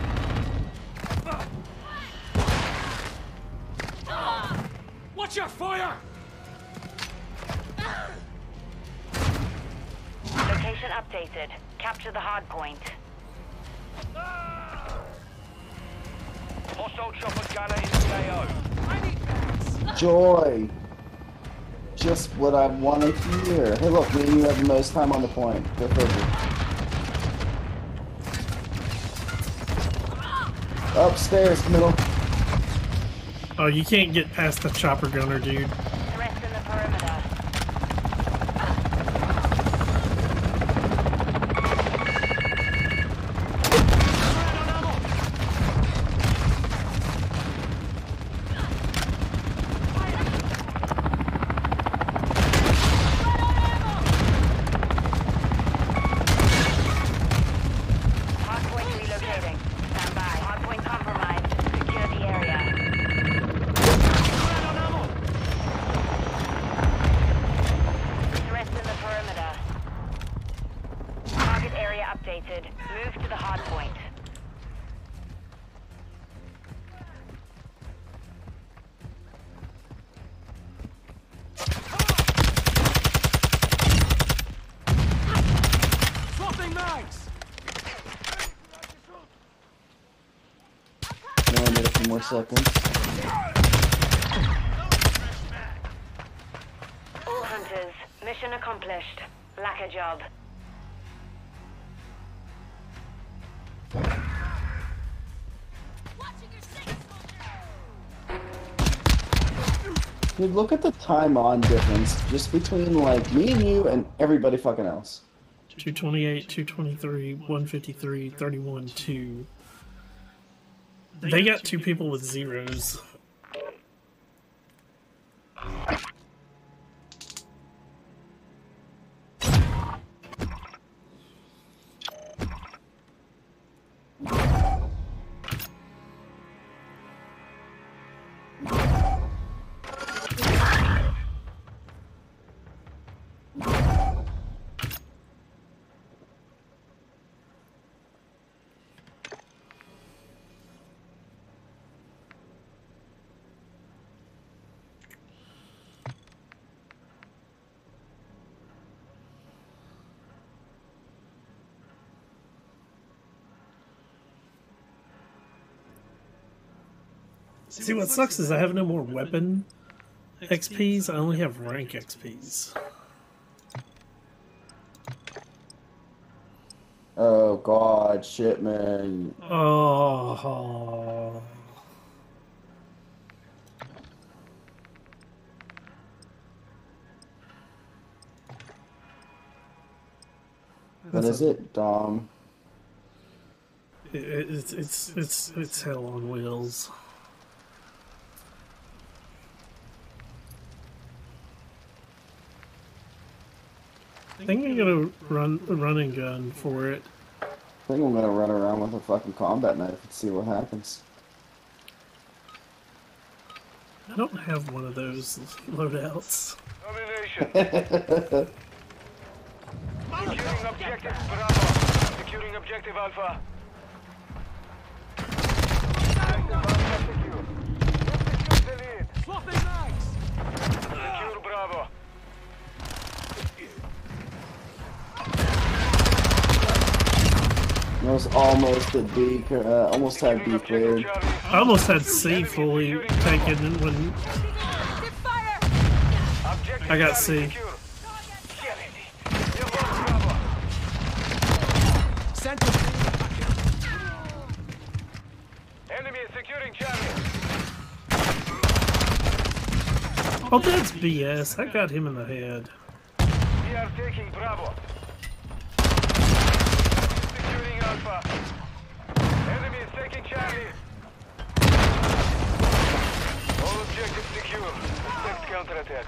Watch your fire! Location updated. Capture the hardpoint. Hostile chopper gunner in the A O. I need backs. Joy. Just what I want to hear. Hey, look, me and you have the most time on the point. Go figure. Upstairs, middle. Oh, you can't get past the chopper gunner, dude. Threats in the perimeter. Hardpoint relocating. Stand by. Hardpoint compromised. Secure the area. Threats in the perimeter. Target area updated. Move to the hardpoint. Swapping mags! We only need a few more seconds. All hunters, mission accomplished. Lack a job. Dude, look at the time on difference just between like me and you and everybody fucking else. two twenty-eight, two twenty-three, one fifty-three, thirty-one, two. They got two people with zeros. See, what sucks is I have no more weapon X Ps. I only have rank X Ps. Oh god, shit, man. Oh. What is it, Dom? It, it's it's it's it's hell on wheels. I think I'm gonna run a running gun for it. I think I'm gonna run around with a fucking combat knife and see what happens. I don't have one of those loadouts. Domination. Securing objective Bravo. Securing objective Alpha. Objective Alpha secure. Secure the lead. Swapping mags! Secure Bravo. That was almost a D, uh, almost had D cleared. I almost had C fully taken when I got C. Enemy is securing Charlie. Oh, that's B S. I got him in the head. We are taking Bravo. Securing Alpha. Enemy is taking Charlie. All objectives secure. Expect counterattacks.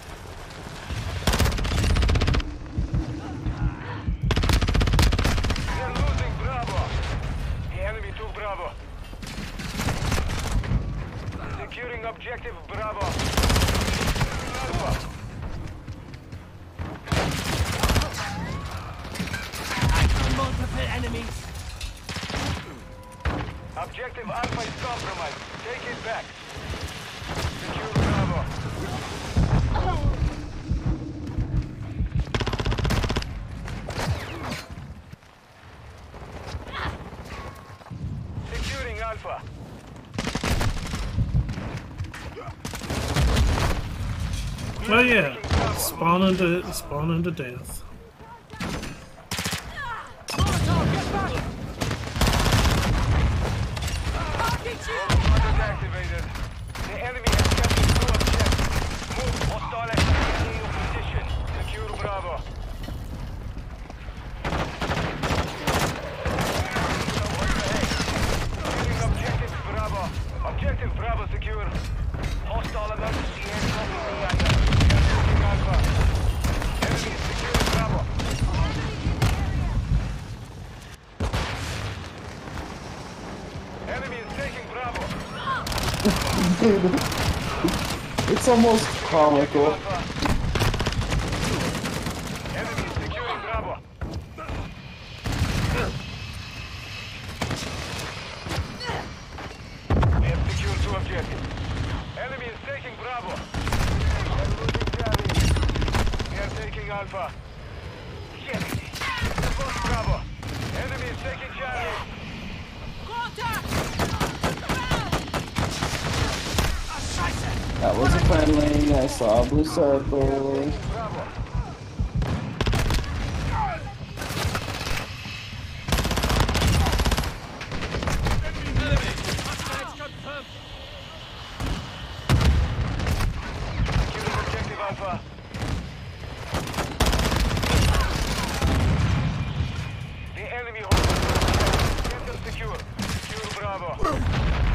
We are losing Bravo. The enemy took Bravo. Securing objective Bravo. Alpha. Multiple enemies. Objective Alpha is compromised. Take it back. Secure Bravo. Securing Alpha. Well, yeah, spawn into spawn into death. Molotov, get back! Rocket activated. The enemy has captured two objectives. Move. Hostile activity in your position. Secure Bravo. Securing objective Bravo. Objective Bravo secure. Hostile emergency aircraft in the area. We are taking Alpha. Enemy is securing Bravo. Enemy is taking Bravo. Dude, it's almost comical. Enemy is securing Bravo. We have secured two objectives. Enemy is taking Bravo. We are losing Charlie. We are taking Alpha. Shit. We lost Bravo. Enemy is taking Charlie. That was a friendly. I saw a blue circle. Bravo. Securing objective Alpha. The enemy holds. Center secure. Secure Bravo.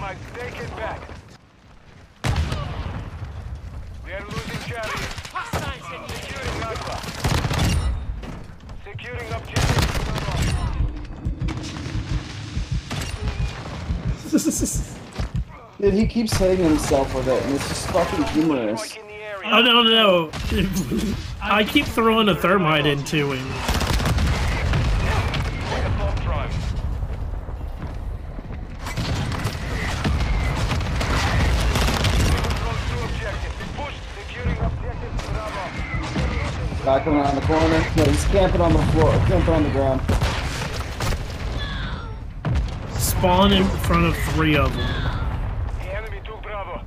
compromised. Take it back. We are losing Charlie. Securing Alpha. Securing objective. Dude, he keeps hitting himself with it, and it's just fucking humorous. Strike in the area. Oh no no! I keep throwing a thermite into him. Take a bomb drone. Control two objectives. Push. Securing objective Bravo. Back around the corner. No, he's camping on the floor, camping on the ground. Spawn in front of three of them. The enemy took Bravo.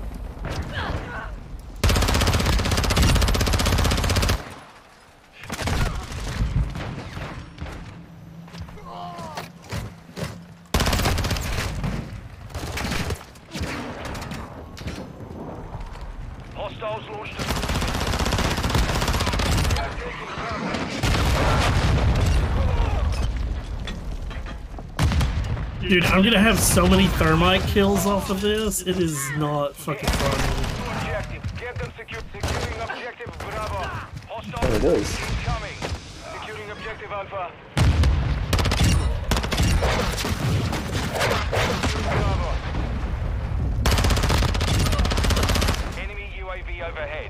Hostiles launched a We are taking Bravo. Dude, I'm gonna have so many thermite kills off of this. It is not fucking fun. Objective. Get them secured. Securing objective Bravo. Hostile There it is. incoming. Securing objective Alpha. Bravo. Enemy U A V overhead.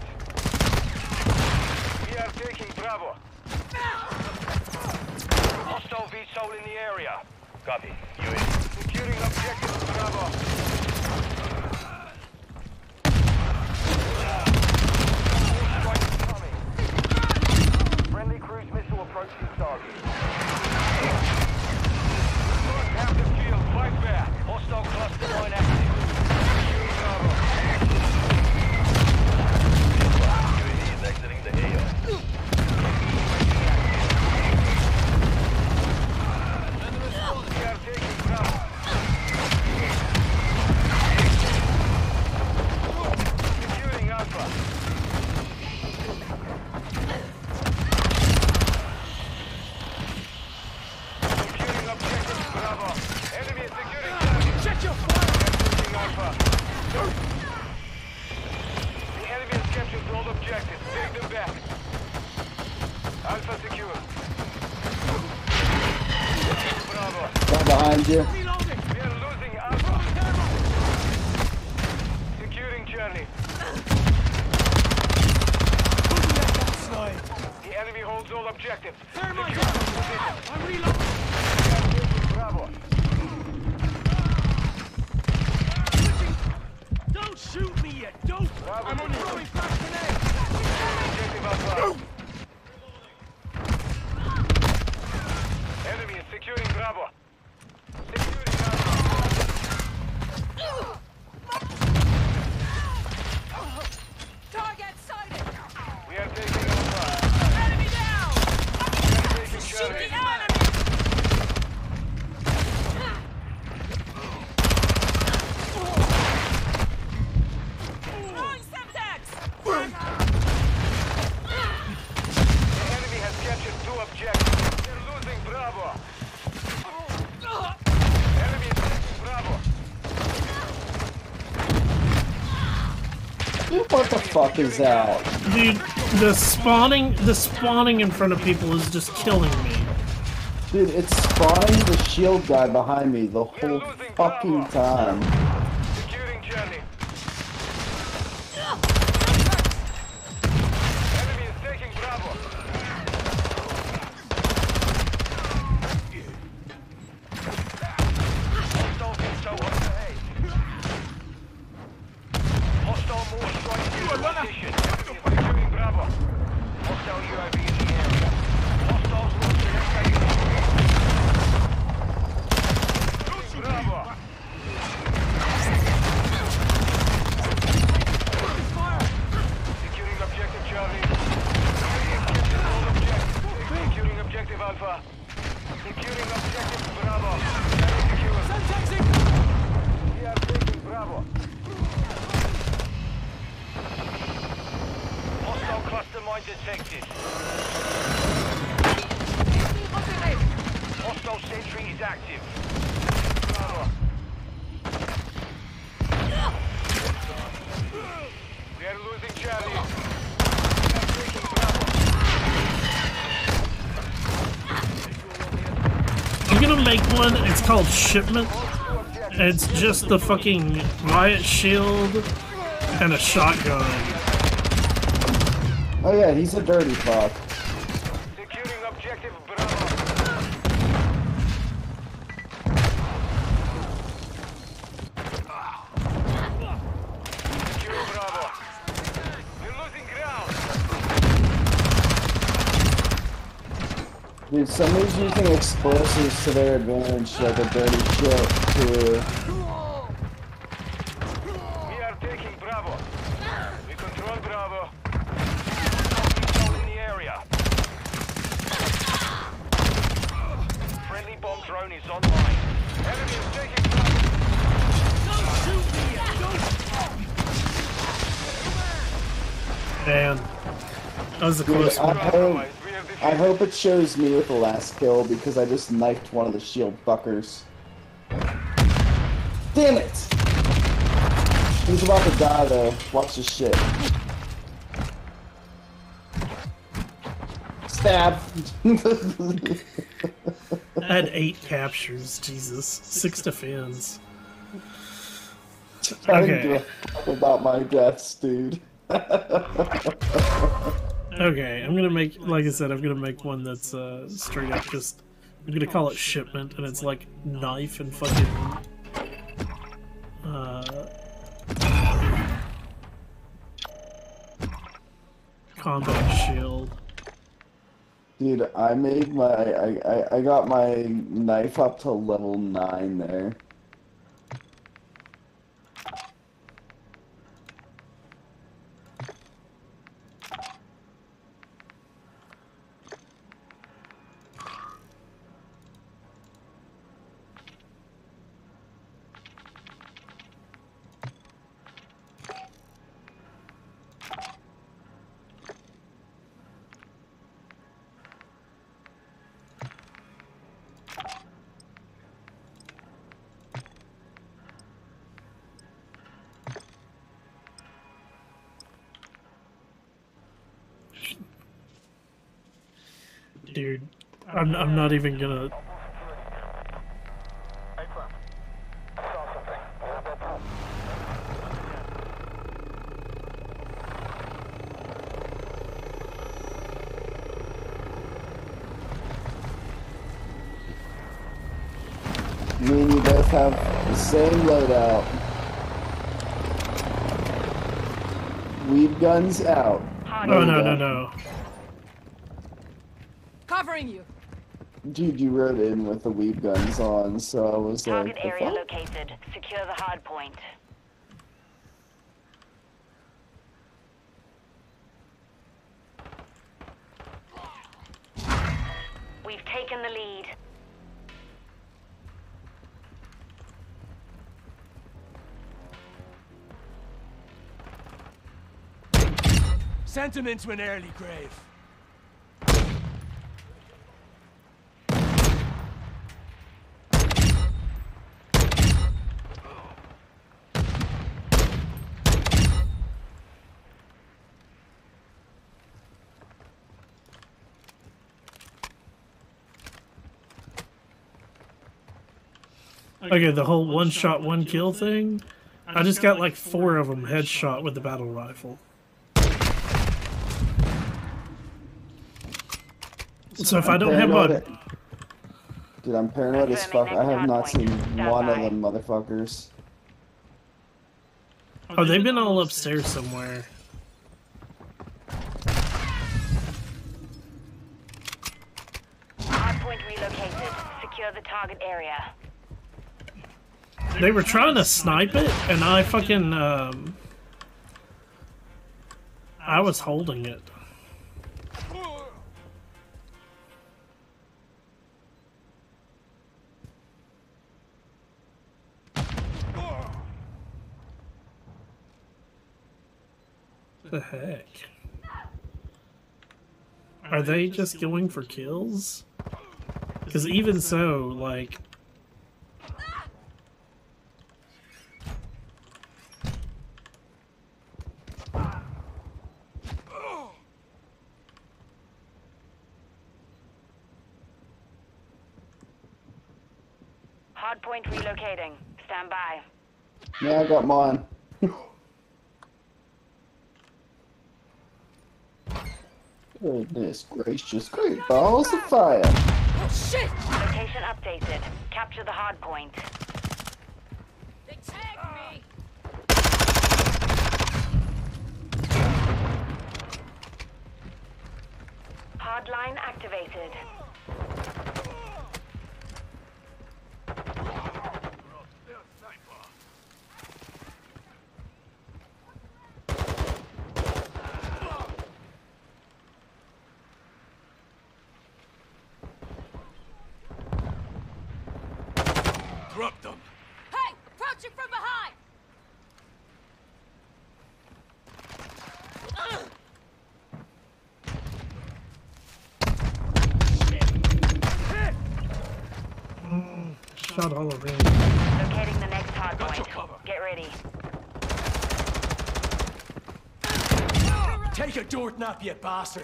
We are taking Bravo. Hostile V SOL in the area. Copy. U A V. Securing objective Bravo. Strike incoming. Friendly cruise missile approaching target. Have the field. Fight back. Hostile cluster mine active. Securing Bravo. U A V is exiting the A O. We are taking Bravo. Securing Alpha. Securing objective Bravo. Enemy is securing Charlie. Check your fire! Taking Alpha. The enemy has captured all objectives. Take them back. Alpha secure. Bravo. Right behind you. Reloading! We are losing Alpha. Securing Charlie. Slide. The enemy holds all objectives. Thermite! Secure the position. I'm reloading! We are taking Bravo. Don't shoot me yet! Don't! Bravo I'm only secure. throwing flash grenades! Objective Alpha. Enemy is securing Bravo. Securing Alpha. Target sighted! We are taking Alpha. Enemy down! We are taking Shoot Charlie. the enemy! Throwing Semtex! The enemy has captured two objectives. They're losing Bravo. Enemy is taking Bravo. Dude, what the fuck is that? Dude, the spawning, the spawning in front of people is just killing me. Dude, it's spawning the shield guy behind me the whole fucking time. Securing Charlie. Enemy is taking Bravo. Hostile Visto overhead. Hostile more strike in position. Enemy is securing Bravo. Hostile U A V in the area. Hostiles launching S A U. Bravo. make one. It's called Shipment. It's just the fucking riot shield and a shotgun. Oh yeah, he's a dirty fuck. Securing objective Bravo. Secure Bravo. We're losing ground. Dude, somebody's using explosives to their advantage like a dirty shit too. We are taking Bravo. We control Bravo. Hostile in the area. Friendly bomb drone is online. Enemy is taking Bravo. Damn. That was a Dude, close I one. hope, I hope it shows me with the last kill because I just knifed one of the shield fuckers. Damn it! He's about to die though. Watch this shit. Stab! I had eight captures. Jesus. Six defends. I Okay. didn't give a fuck about my deaths, dude. Okay, I'm gonna make, like I said, I'm gonna make one that's uh, straight up just, I'm gonna call it Shipment, and it's like knife and fucking, uh, combat shield. Dude, I made my, I, I, I got my knife up to level nine there. Dude, I'm, I'm not even gonna, Me and you both have the same loadout. Weed guns out. oh no, no, no. Covering you. Dude, you rode in with the weed guns on, so I was Target like, the area fuck? located. Secure the hard point. We've taken the lead. Sentiments to an early grave. Okay, the whole one shot, one kill thing, I just got like four of them headshot with the battle rifle. So if I don't have Paranoid- one, Dude, I'm paranoid as fuck. I have not seen one of them motherfuckers. oh, they've been all upstairs somewhere. Hardpoint relocated. Secure the target area. They were trying to snipe it, and I fucking, um... I was holding it. The heck? Are they just going for kills? Because even so, like... Hardpoint relocating. Stand by. Yeah, I got mine. Goodness gracious, great balls of fire. Shit! Location updated. Capture the hardpoint. They tagged me! Hardline activated. Drop them. Hey! Approaching from behind! Shot all over him. Locating the next hardpoint. Get ready. Take a door nap, you bastard!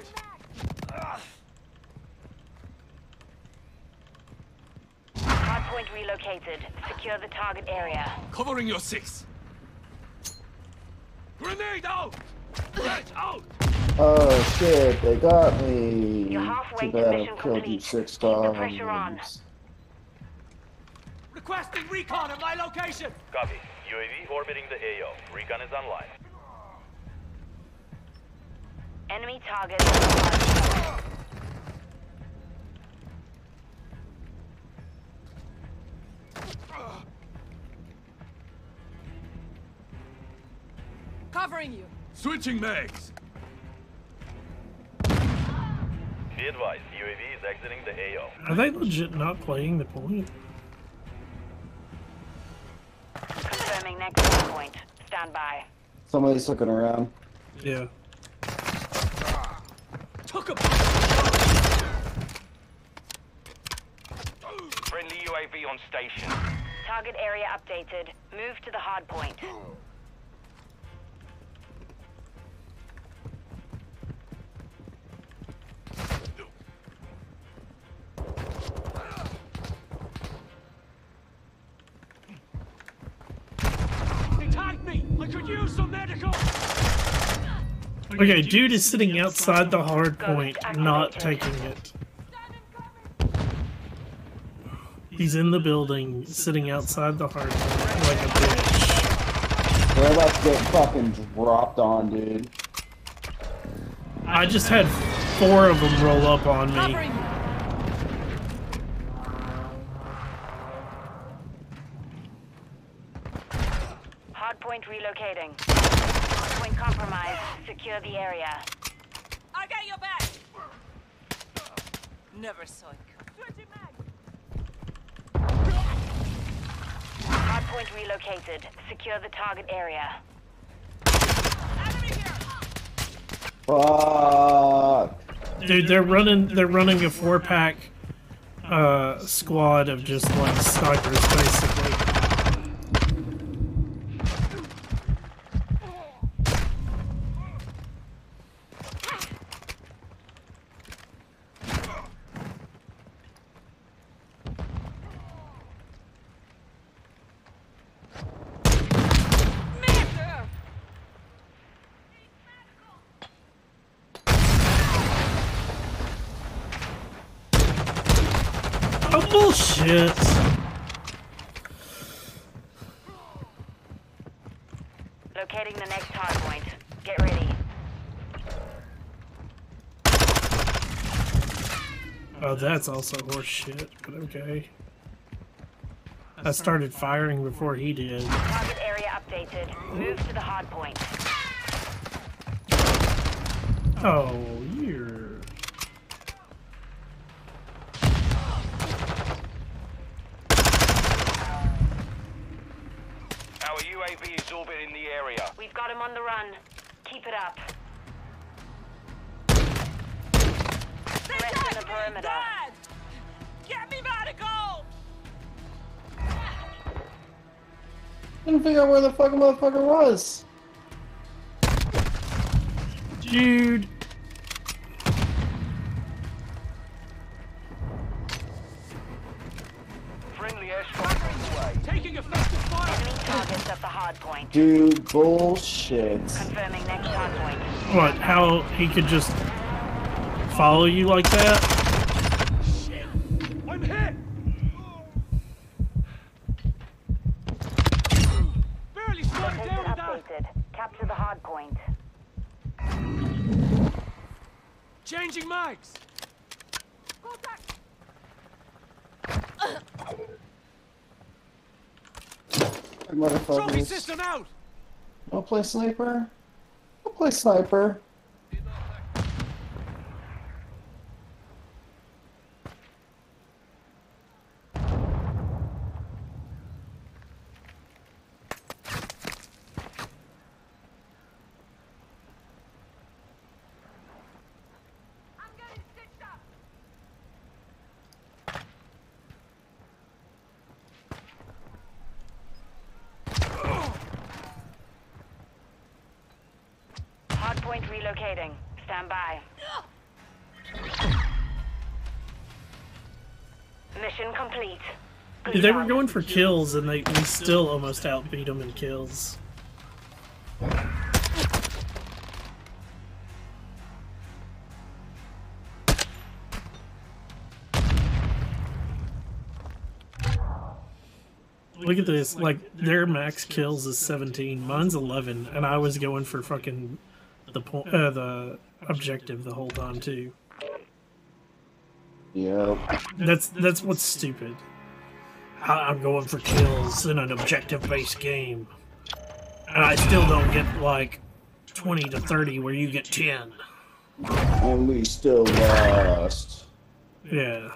Hardpoint relocated. Secure the target area. Covering your six. Grenade out! Grenade out! Oh shit, they got me. You're halfway Too to bad I mission killed you complete. six Keep the pressure on. times. Requesting recon at my location! Copy. U A V orbiting the A O. Recon is online. Enemy target. Covering you. Switching mags. Be advised, U A V is exiting the A O. Are they legit not playing the point? Confirming next hardpoint. Stand by. Somebody's looking around. Yeah. Took him! Friendly U A V on station. Target area updated. Move to the hardpoint. They tagged me! I could use some medical! Okay, dude is sitting outside the hard point, not taking it. He's in the building, sitting outside the hard point like a bitch. They're about to get fucking dropped on, dude. I just had four of them roll up on me. Covering you. Hardpoint relocating. Hardpoint compromised. Secure the area. I got your back. Never saw it coming. Hardpoint relocated. Secure the target area. Enemy here. Fuck. Dude, they're running they're running a four pack uh squad of just like snipers basically. Oh, bullshit! Locating the next hardpoint. Get ready. Oh, that's also horse shit, but okay. I started firing before he did. Target area updated. Move to the hardpoint. Oh, you're... Our U A V is orbiting the area. We've got him on the run. Keep it up. They Rest in tagged the me, perimeter. Dad! Get me medical! Couldn't figure out where the fucking motherfucker was. Dude! Friendly airstrike hard point. Dude, bullshit. Confirming next hard point. What? How he could just follow you like that? Shit! I'm hit! Barely slowed Location down with that! updated. Capture the hard point. Changing mics! Trophy Motherfuckers. system out! Wanna play sniper? I'll play sniper. Hard point relocating. Stand by. Mission complete. Good They were job. going for kills, and they we still almost outbeat them in kills. Look at this, like, their max kills is seventeen, mine's eleven, and I was going for fucking the point, uh, the objective the whole time, too. Yep. That's, that's what's stupid. I- I'm going for kills in an objective-based game. And I still don't get, like, twenty to thirty where you get ten. And we still lost. Yeah.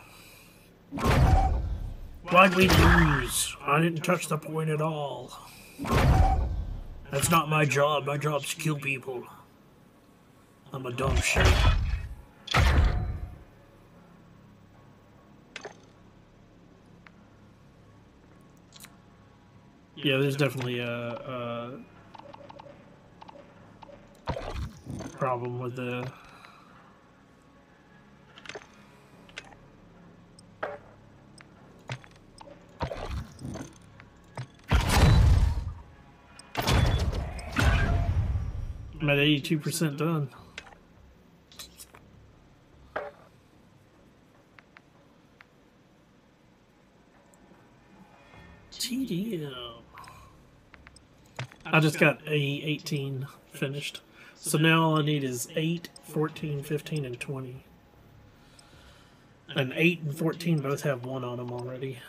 Why'd we lose? I didn't touch the point at all. That's not my job. My job's to kill people. I'm a dumb shit. Yeah, there's definitely a, a problem with the... I'm at eighty-two percent done. T D M. I just got A eighteen finished. So now all I need is eight, fourteen, fifteen, and twenty. And eight and fourteen both have one on them already.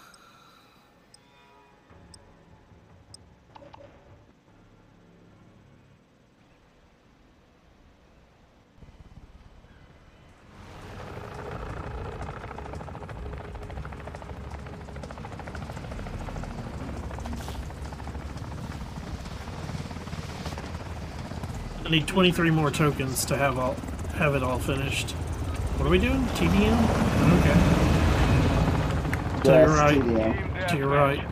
I need twenty-three more tokens to have all have it all finished. What are we doing? T D M? Okay. To Yes, your right. T D M. To your right.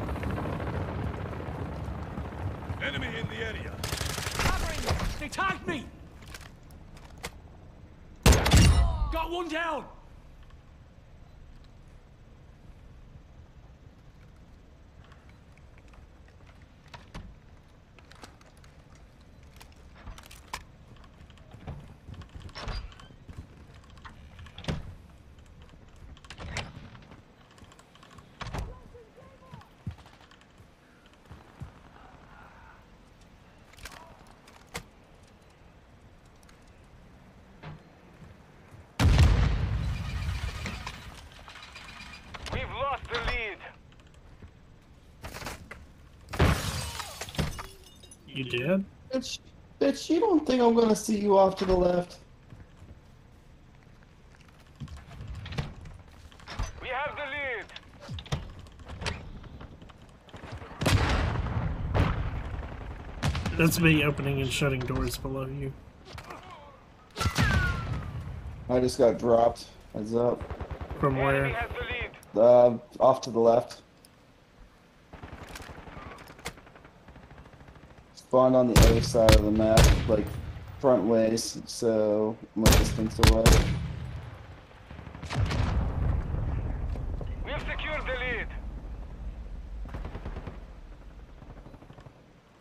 Enemy in the area. Covering! They tagged me! Got one down! We've lost the lead. You did? Bitch, bitch, you don't think I'm gonna see you off to the left? We have the lead. That's me opening and shutting doors below you. I just got dropped. Heads up. From Enemy where? has the lead. Uh, off to the left. Spawned on the other side of the map, like front ways, so I'm a distance away. We've secured the lead.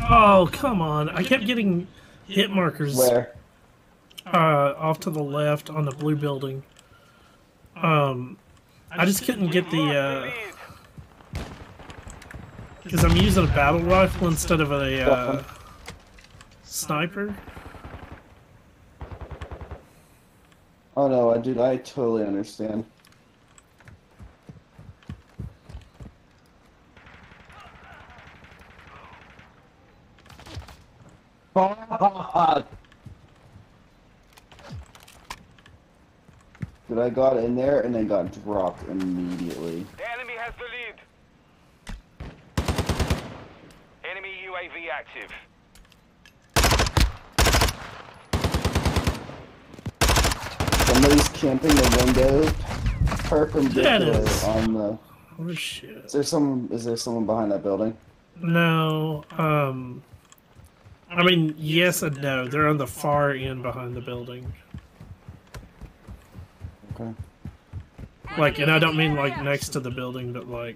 Oh, come on. I kept getting hit markers Where? uh, off to the left on the blue building. Um, I just couldn't get the, uh... because I'm using a battle rifle instead of a, uh... sniper. Oh no, I dude, I totally understand. Dude, I got in there and then got dropped immediately. The enemy has the lead. Enemy U A V active. Somebody's camping the window perpendicular is- on the... Oh, shit. Is there some? Is there someone behind that building? No, um... I mean, yes and no. They're on the far end behind the building. Okay. Like, and I don't mean like next to the building, but like...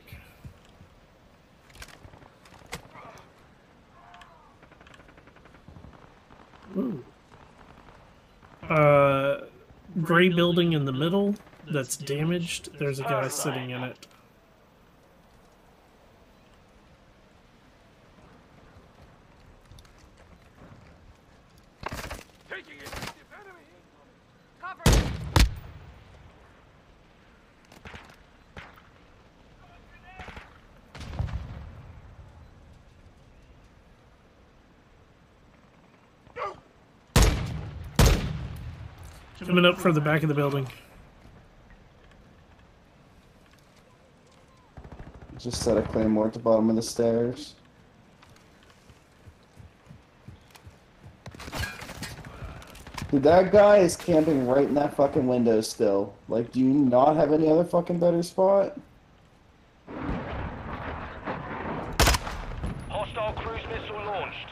Ooh. Uh, gray building in the middle that's damaged. There's a guy sitting in it. Taking effective enemy. Cover. Coming up from the back of the building. Just set a claymore at the bottom of the stairs. Dude, that guy is camping right in that fucking window still. Like, do you not have any other fucking better spot? Hostile cruise missile launched.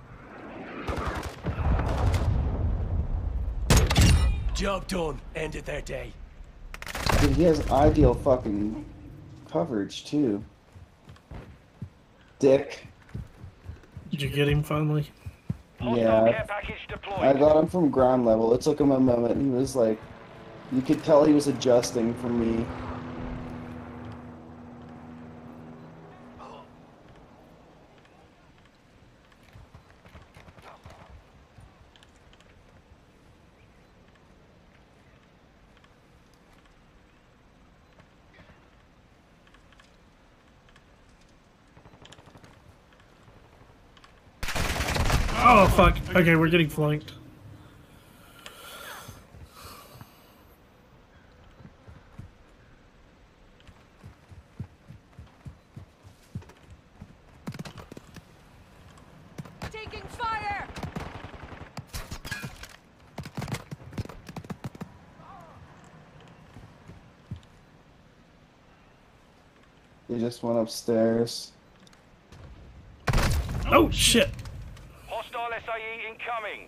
Job done. Ended their day. Dude, he has ideal fucking coverage, too. Dick. Did you get him finally? Hostile Yeah. care package deployed. I got him from ground level. It took him a moment. He was like... You could tell he was adjusting for me. Oh, fuck. Okay, we're getting flanked. Taking fire. He just went upstairs. Oh, shit. Hostile S A E incoming.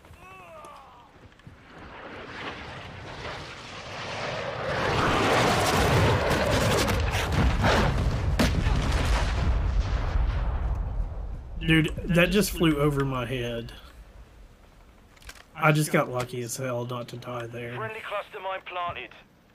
Dude, that just flew over my head. I just got lucky as hell not to die there. Friendly cluster mine planted.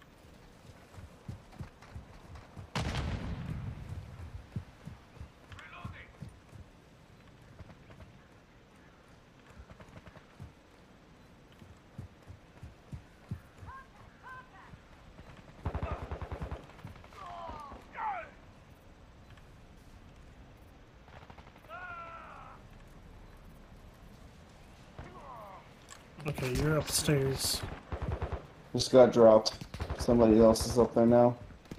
Okay, you're upstairs. Just got dropped. Somebody else is up there now.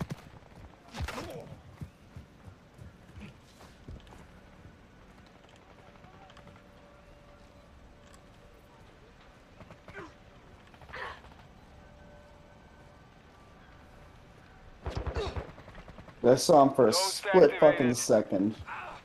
I saw him for a split fucking second.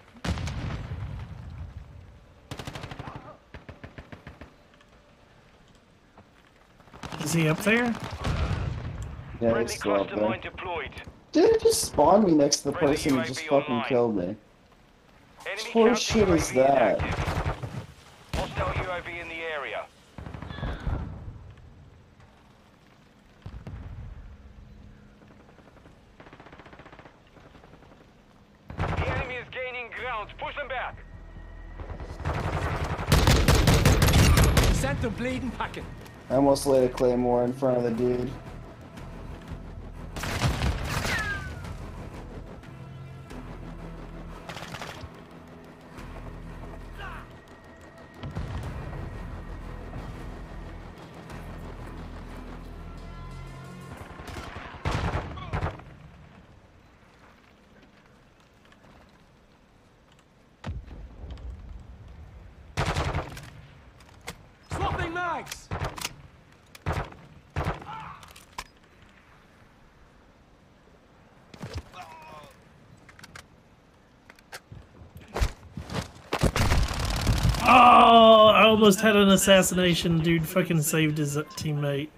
Is he up there? Yeah, Friendly he's still up cluster there. mine deployed. Dude, it just spawned me next to the Friendly person who U A V just fucking online. killed me. Enemy What counter shit is U A V that? active. Hostile U A V in the area. The enemy is gaining ground. Push them back. Sent them bleeding packing. I almost laid a claymore in front of the dude. Swapping mags. Oh, I almost had an assassination. Dude fucking saved his teammate.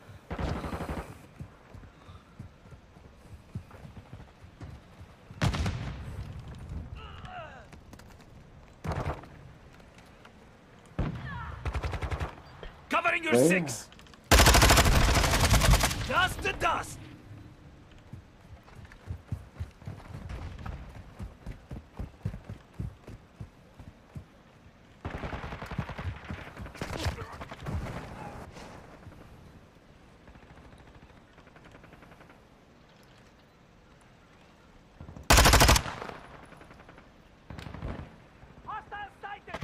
Covering your Where? six. Dust to dust. Hostile sighted!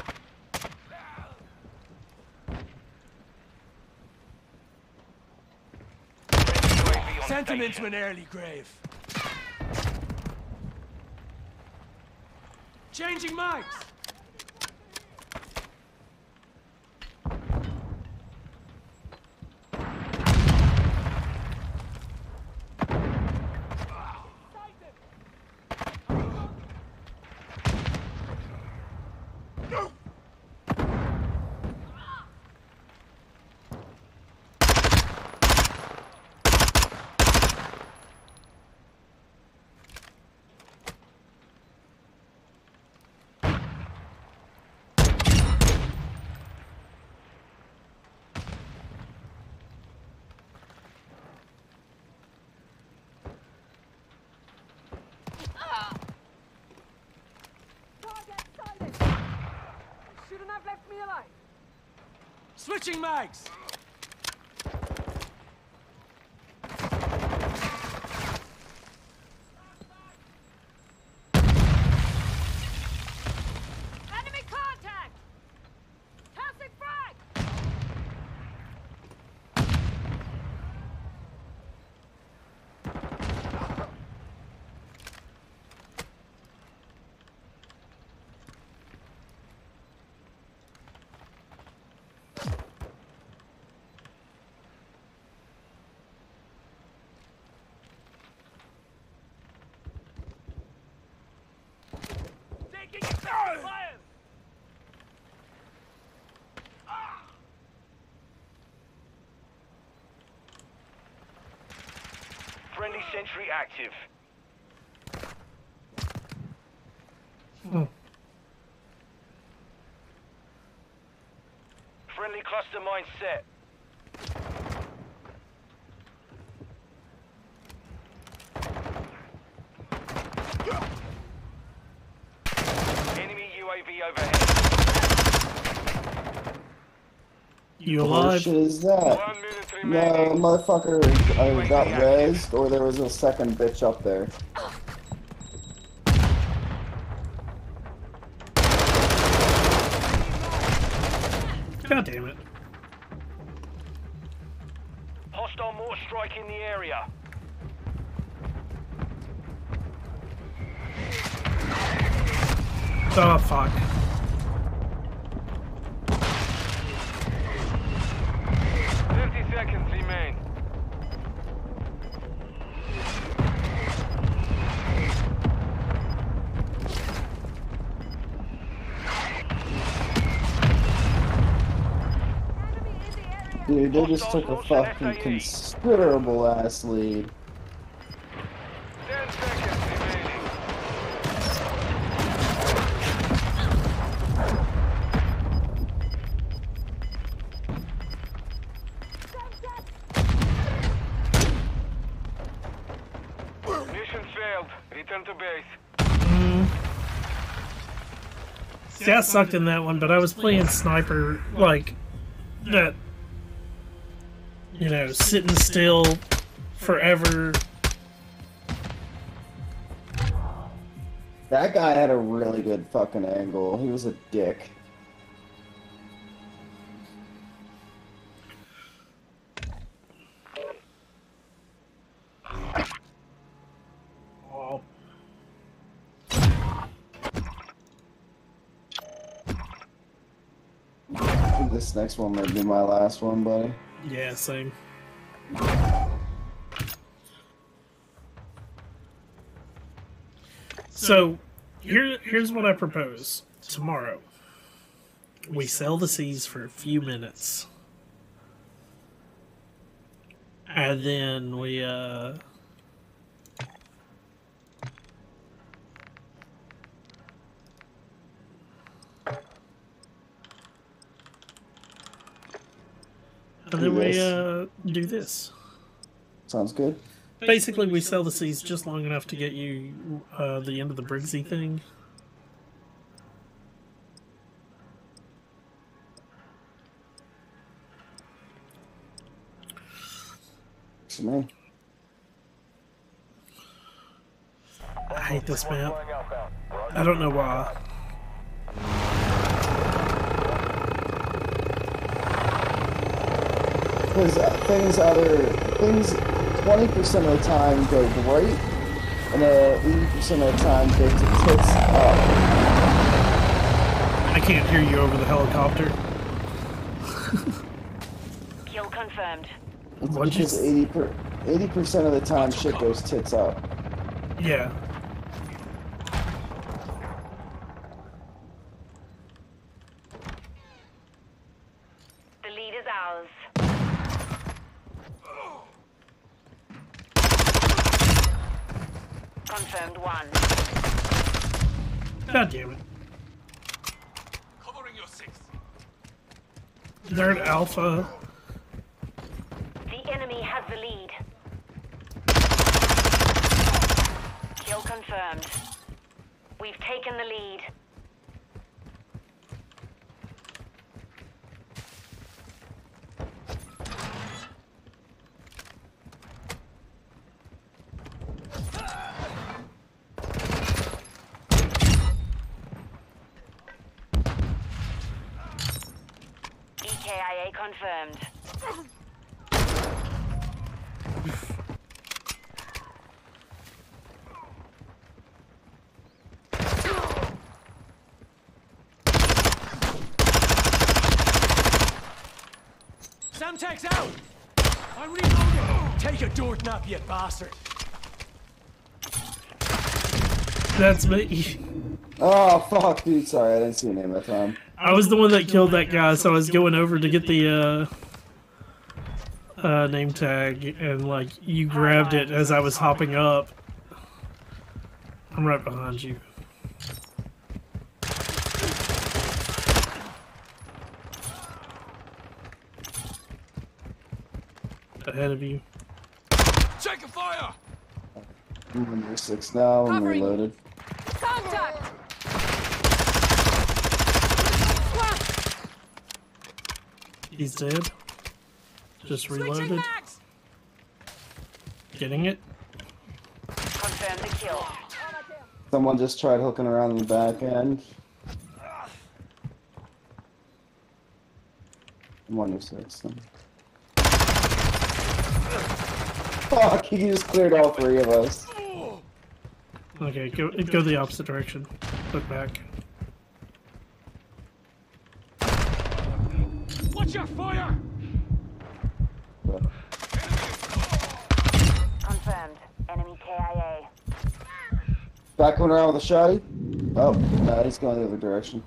U A V on Sent him station. into an early grave. Changing mags. Target sighted! Shouldn't have left me alive. Switching mags. Enemy contact! Toxic frag! Taking effective fire. Friendly sentry active. Friendly cluster mine set. Enemy U A V overhead. You What alive? shit is that? One minute No, remaining. motherfucker either got rezzed or there was a second bitch up there. God damn it. Hostile mortar strike in the area. Oh, fuck. Thirty seconds remain. Enemy in the area! Dude, they just took a fucking considerable ass lead. Ten seconds remaining. Mission failed. Return to base. See, I sucked in that one, but I was playing sniper, like, that, you know, sitting still forever. That guy had a really good fucking angle. He was a dick. Oh. I think this next one might be my last one, buddy. Yeah, same. So, here, here's what I propose. Tomorrow, we sell the seas for a few minutes. And then we, uh... And then we, uh, do this. Sounds good. Basically, we sell the seas just long enough to get you uh, the end of the Briggsy thing. To me. I hate this map. I don't know why. Because things either things twenty percent of the time go great, and then eighty percent of the time go to tits up. I can't hear you over the helicopter. Kill confirmed. It's What'd you because s- eighty per eighty percent of the time shit goes tits up. Yeah. The lead is ours. Confirmed one. God damn it. Covering your six. They're at Alpha. The enemy has the lead. Kill confirmed. We've taken the lead. E K I A confirmed. Samtag's out! I'm reloading! Take a door nap, you bastard! That's me. Oh fuck, dude! Sorry, I didn't see your name that time. I was the one that killed that guy, so I was going over to get the uh, uh, name tag, and like you grabbed it as I was hopping up. I'm right behind you. Ahead of you. Taking fire! I'm number six now. I'm Covering. reloaded. Contact! He's dead. Just Switching reloaded. mags! Getting it. Confirm the kill. Someone just tried hooking around the back end. I'm on your six. Then. Fuck! He just cleared all three of us. Okay, go go the opposite direction. Look back. Watch your fire! Confirmed. Enemy K I A. Back one around with a shotty. Oh, no, he's going the other direction.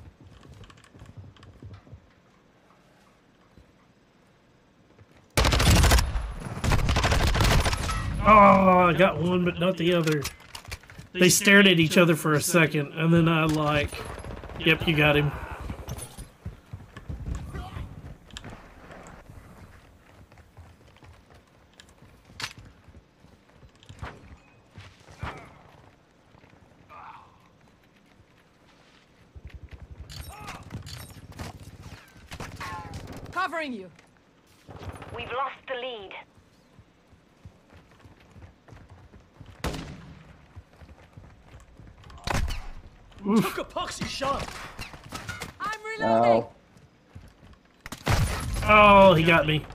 Oh, I got one, but not the other. They stared at each other for a second, and then I like, yep, you got him. Covering you. We've lost the lead. Took a poxy shot. I'm reloading. Ow. Oh, he got me.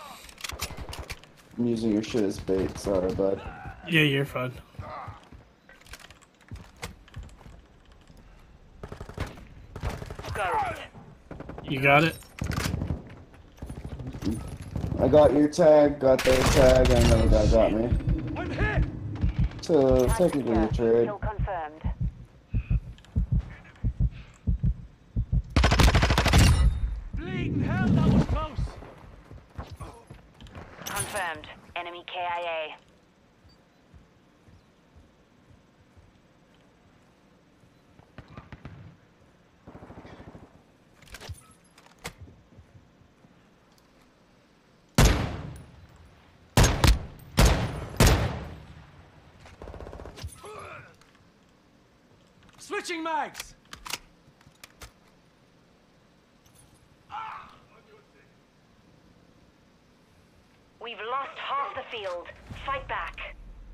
I'm using your shit as bait. Sorry, bud. Yeah, you're fine. Go. You got it? I got your tag, got their tag, and another guy got me. I'm hit. So technically a trade. Kill confirmed. Bleeding hell, that was close. Confirmed. Enemy K I A. Switching mags. We've lost half the field. Fight back.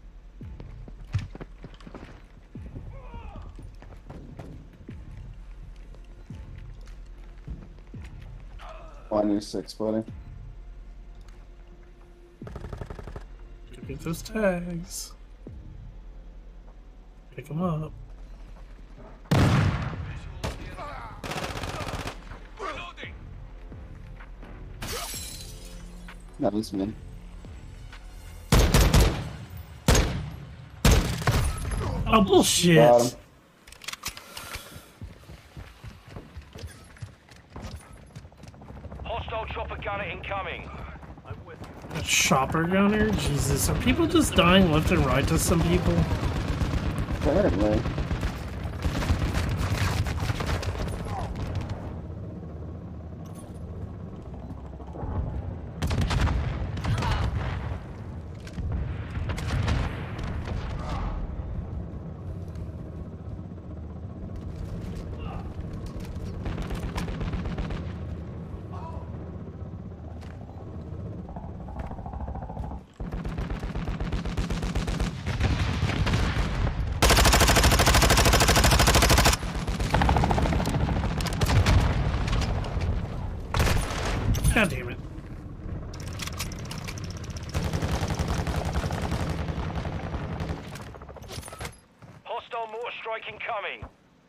One new six, buddy. Get those tags. Pick them up. That was me. Oh, bullshit. Got him. Hostile chopper gunner incoming. A chopper gunner? Jesus, are people just dying left and right to some people? Apparently. God damn it. Hostile mortar strike incoming.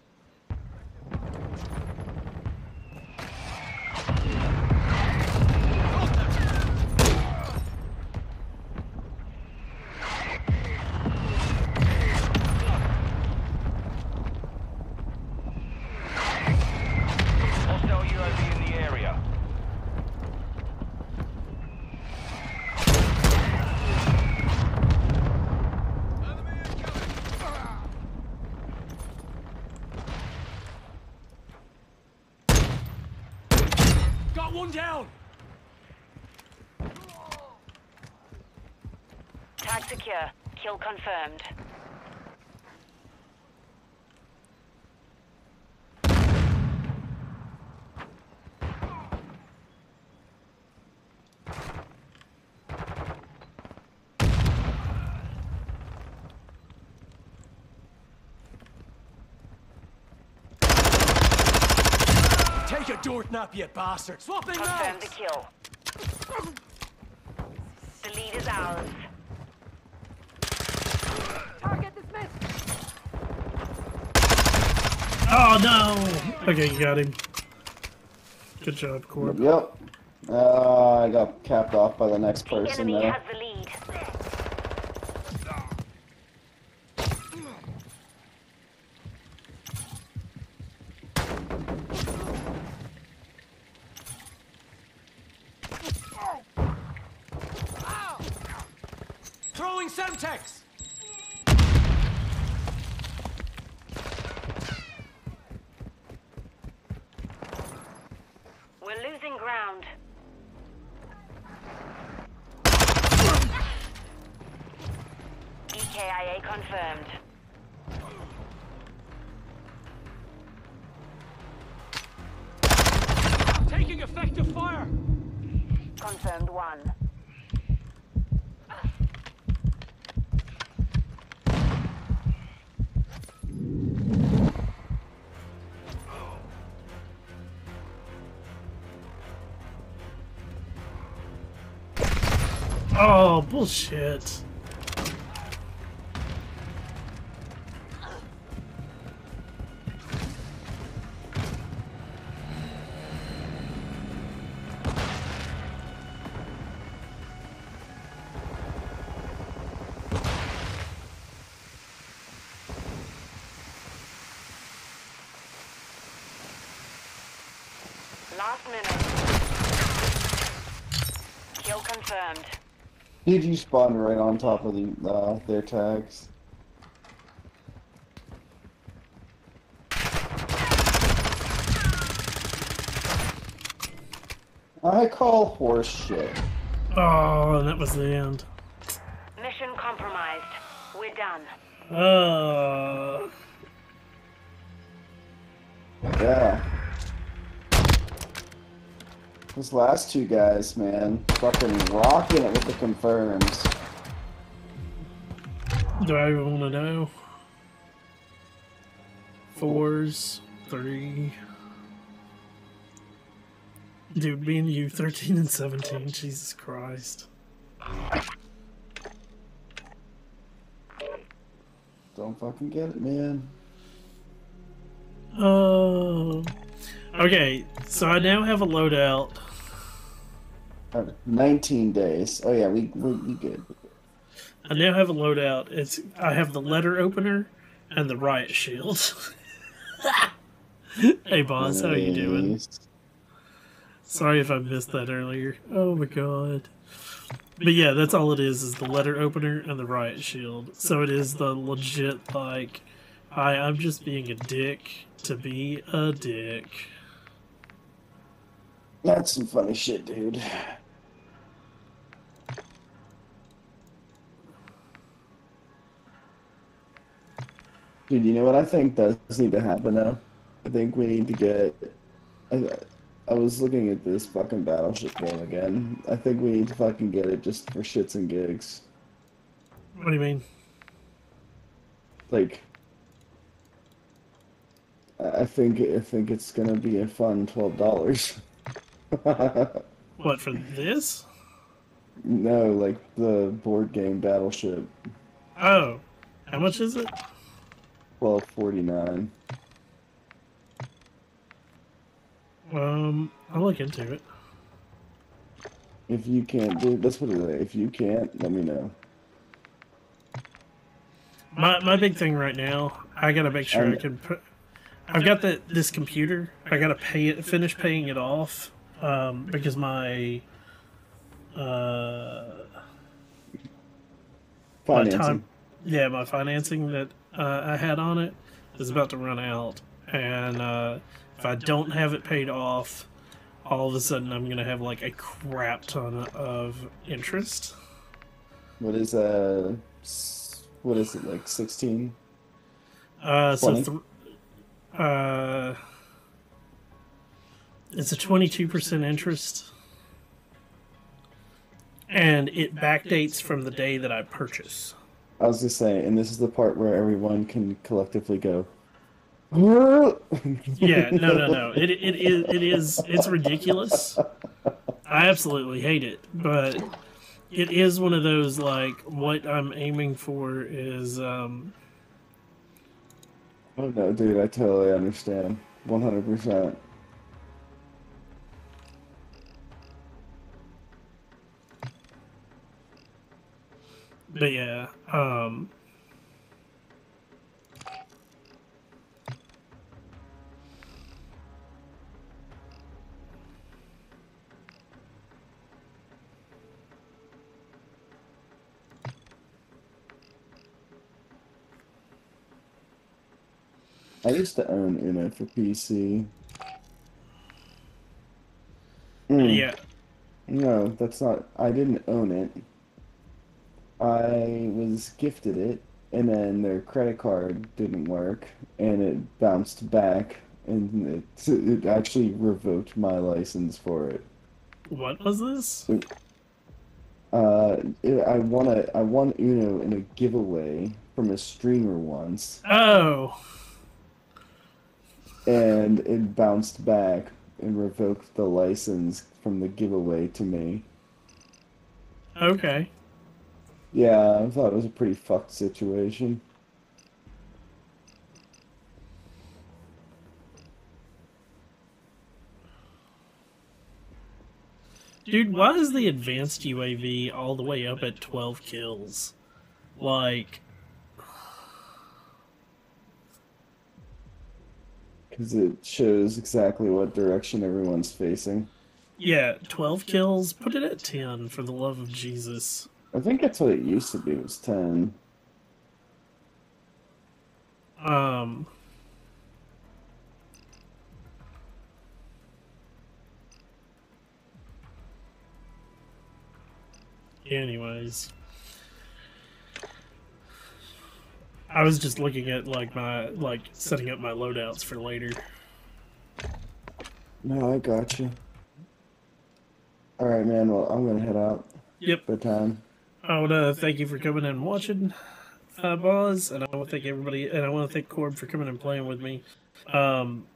Hostile U A V in the area. Got one down. Tag secure. Kill confirmed. Take a door nap, you bastard. Swapping Confirm the mags. kill. The lead is ours. Target dismissed. Oh no! Okay, you got him. Good job, Corb. Yep. Uh, I got capped off by the next The person enemy there. has the lead. Throwing Semtex. We're losing ground. E K I A confirmed. Taking effective fire. Confirmed one. Oh, bullshit. Last minute. Kill confirmed. Did you spawn right on top of the uh, their tags? I call horse shit. Oh, and that was the end. Mission compromised. We're done. Uh, Yeah. Those last two guys, man, fucking rocking it with the confirms. do I even want to know? Fours, three. Dude, me and you, thirteen and seventeen. Jesus Christ. Don't fucking get it, man. Oh. Okay, so I now have a loadout. Uh, nineteen days. Oh yeah, we we, we good. I now have a loadout. It's I have the letter opener and the riot shield. Hey boss, how you doing? Nice. Sorry if I missed that earlier. Oh my god. But yeah, that's all it is, is the letter opener and the riot shield. So it is the legit, like, hi, I'm just being a dick to be a dick. That's some funny shit, dude. Dude, you know what I think does need to happen now? I think we need to get... I, I was looking at this fucking Battleship game again. I think we need to fucking get it just for shits and gigs. What do you mean? Like... I I think I think it's gonna be a fun twelve dollars. What, for this? No, like the board game Battleship. Oh. How much is it? twelve forty-nine. Um, I'll look into it. If you can't do, that's what it is. If you can't, let me know. My my big thing right now, I gotta make sure I I'm- can put. I've got the this computer. I gotta pay it, finish paying it off, um, because my uh my Financing. time, yeah, my financing that uh, I had on it is about to run out, and uh, if I don't have it paid off, all of a sudden I'm gonna have like a crap ton of interest. What is uh, s- what is it like sixteen? Uh, so twenty? th- uh, it's a twenty-two percent interest, and it backdates from the day that I purchase. I was just saying, and this is the part where everyone can collectively go. Yeah, no, no, no. It it is it is it's ridiculous. I absolutely hate it, but it is one of those, like, what I'm aiming for is um Oh no, dude, I totally understand. one hundred percent. but yeah, um I used to own Uno for P C. Mm. yeah. No, that's not. I didn't own it. I was gifted it, and then their credit card didn't work, and it bounced back, and it, it actually revoked my license for it. What was this? Uh, I won a I won Uno in a giveaway from a streamer once, Oh. and it bounced back and revoked the license from the giveaway to me. Okay. Yeah, I thought it was a pretty fucked situation. Dude, why is the advanced U A V all the way up at twelve kills? Like, Because it shows exactly what direction everyone's facing. yeah, twelve kills? Put it at ten, for the love of Jesus. I think that's what it used to be, was ten. Um... Anyways. I was just looking at, like, my, like, setting up my loadouts for later. No, I got you. Alright, man, well, I'm gonna head out. Yep. Bedtime. I want to thank you for coming and watching, uh, Boz, and I want to thank everybody, and I want to thank Corb for coming and playing with me. Um,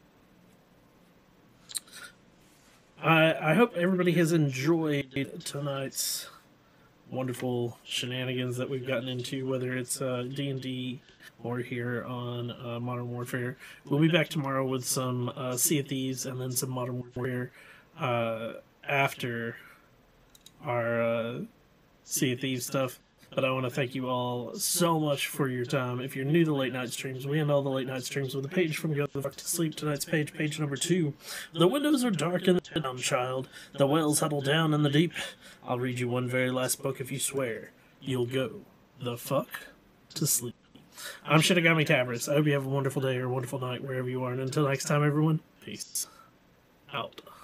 I I hope everybody has enjoyed tonight's wonderful shenanigans that we've gotten into, whether it's uh, D and D or here on uh, Modern Warfare. We'll be back tomorrow with some uh, Sea of Thieves and then some Modern Warfare uh, after our uh, Sea of Thieves stuff. But I want to thank you all so much for your time. If you're new to late night streams, we end all the late night streams with a page from Go the Fuck to Sleep. Tonight's page, page number two. The windows are dark in the dumb child. The whales huddle down in the deep. I'll read you one very last book if you swear. You'll go the fuck to sleep. I'm Shinigami Tabris. I hope you have a wonderful day or a wonderful night wherever you are. And until next time, everyone, peace out.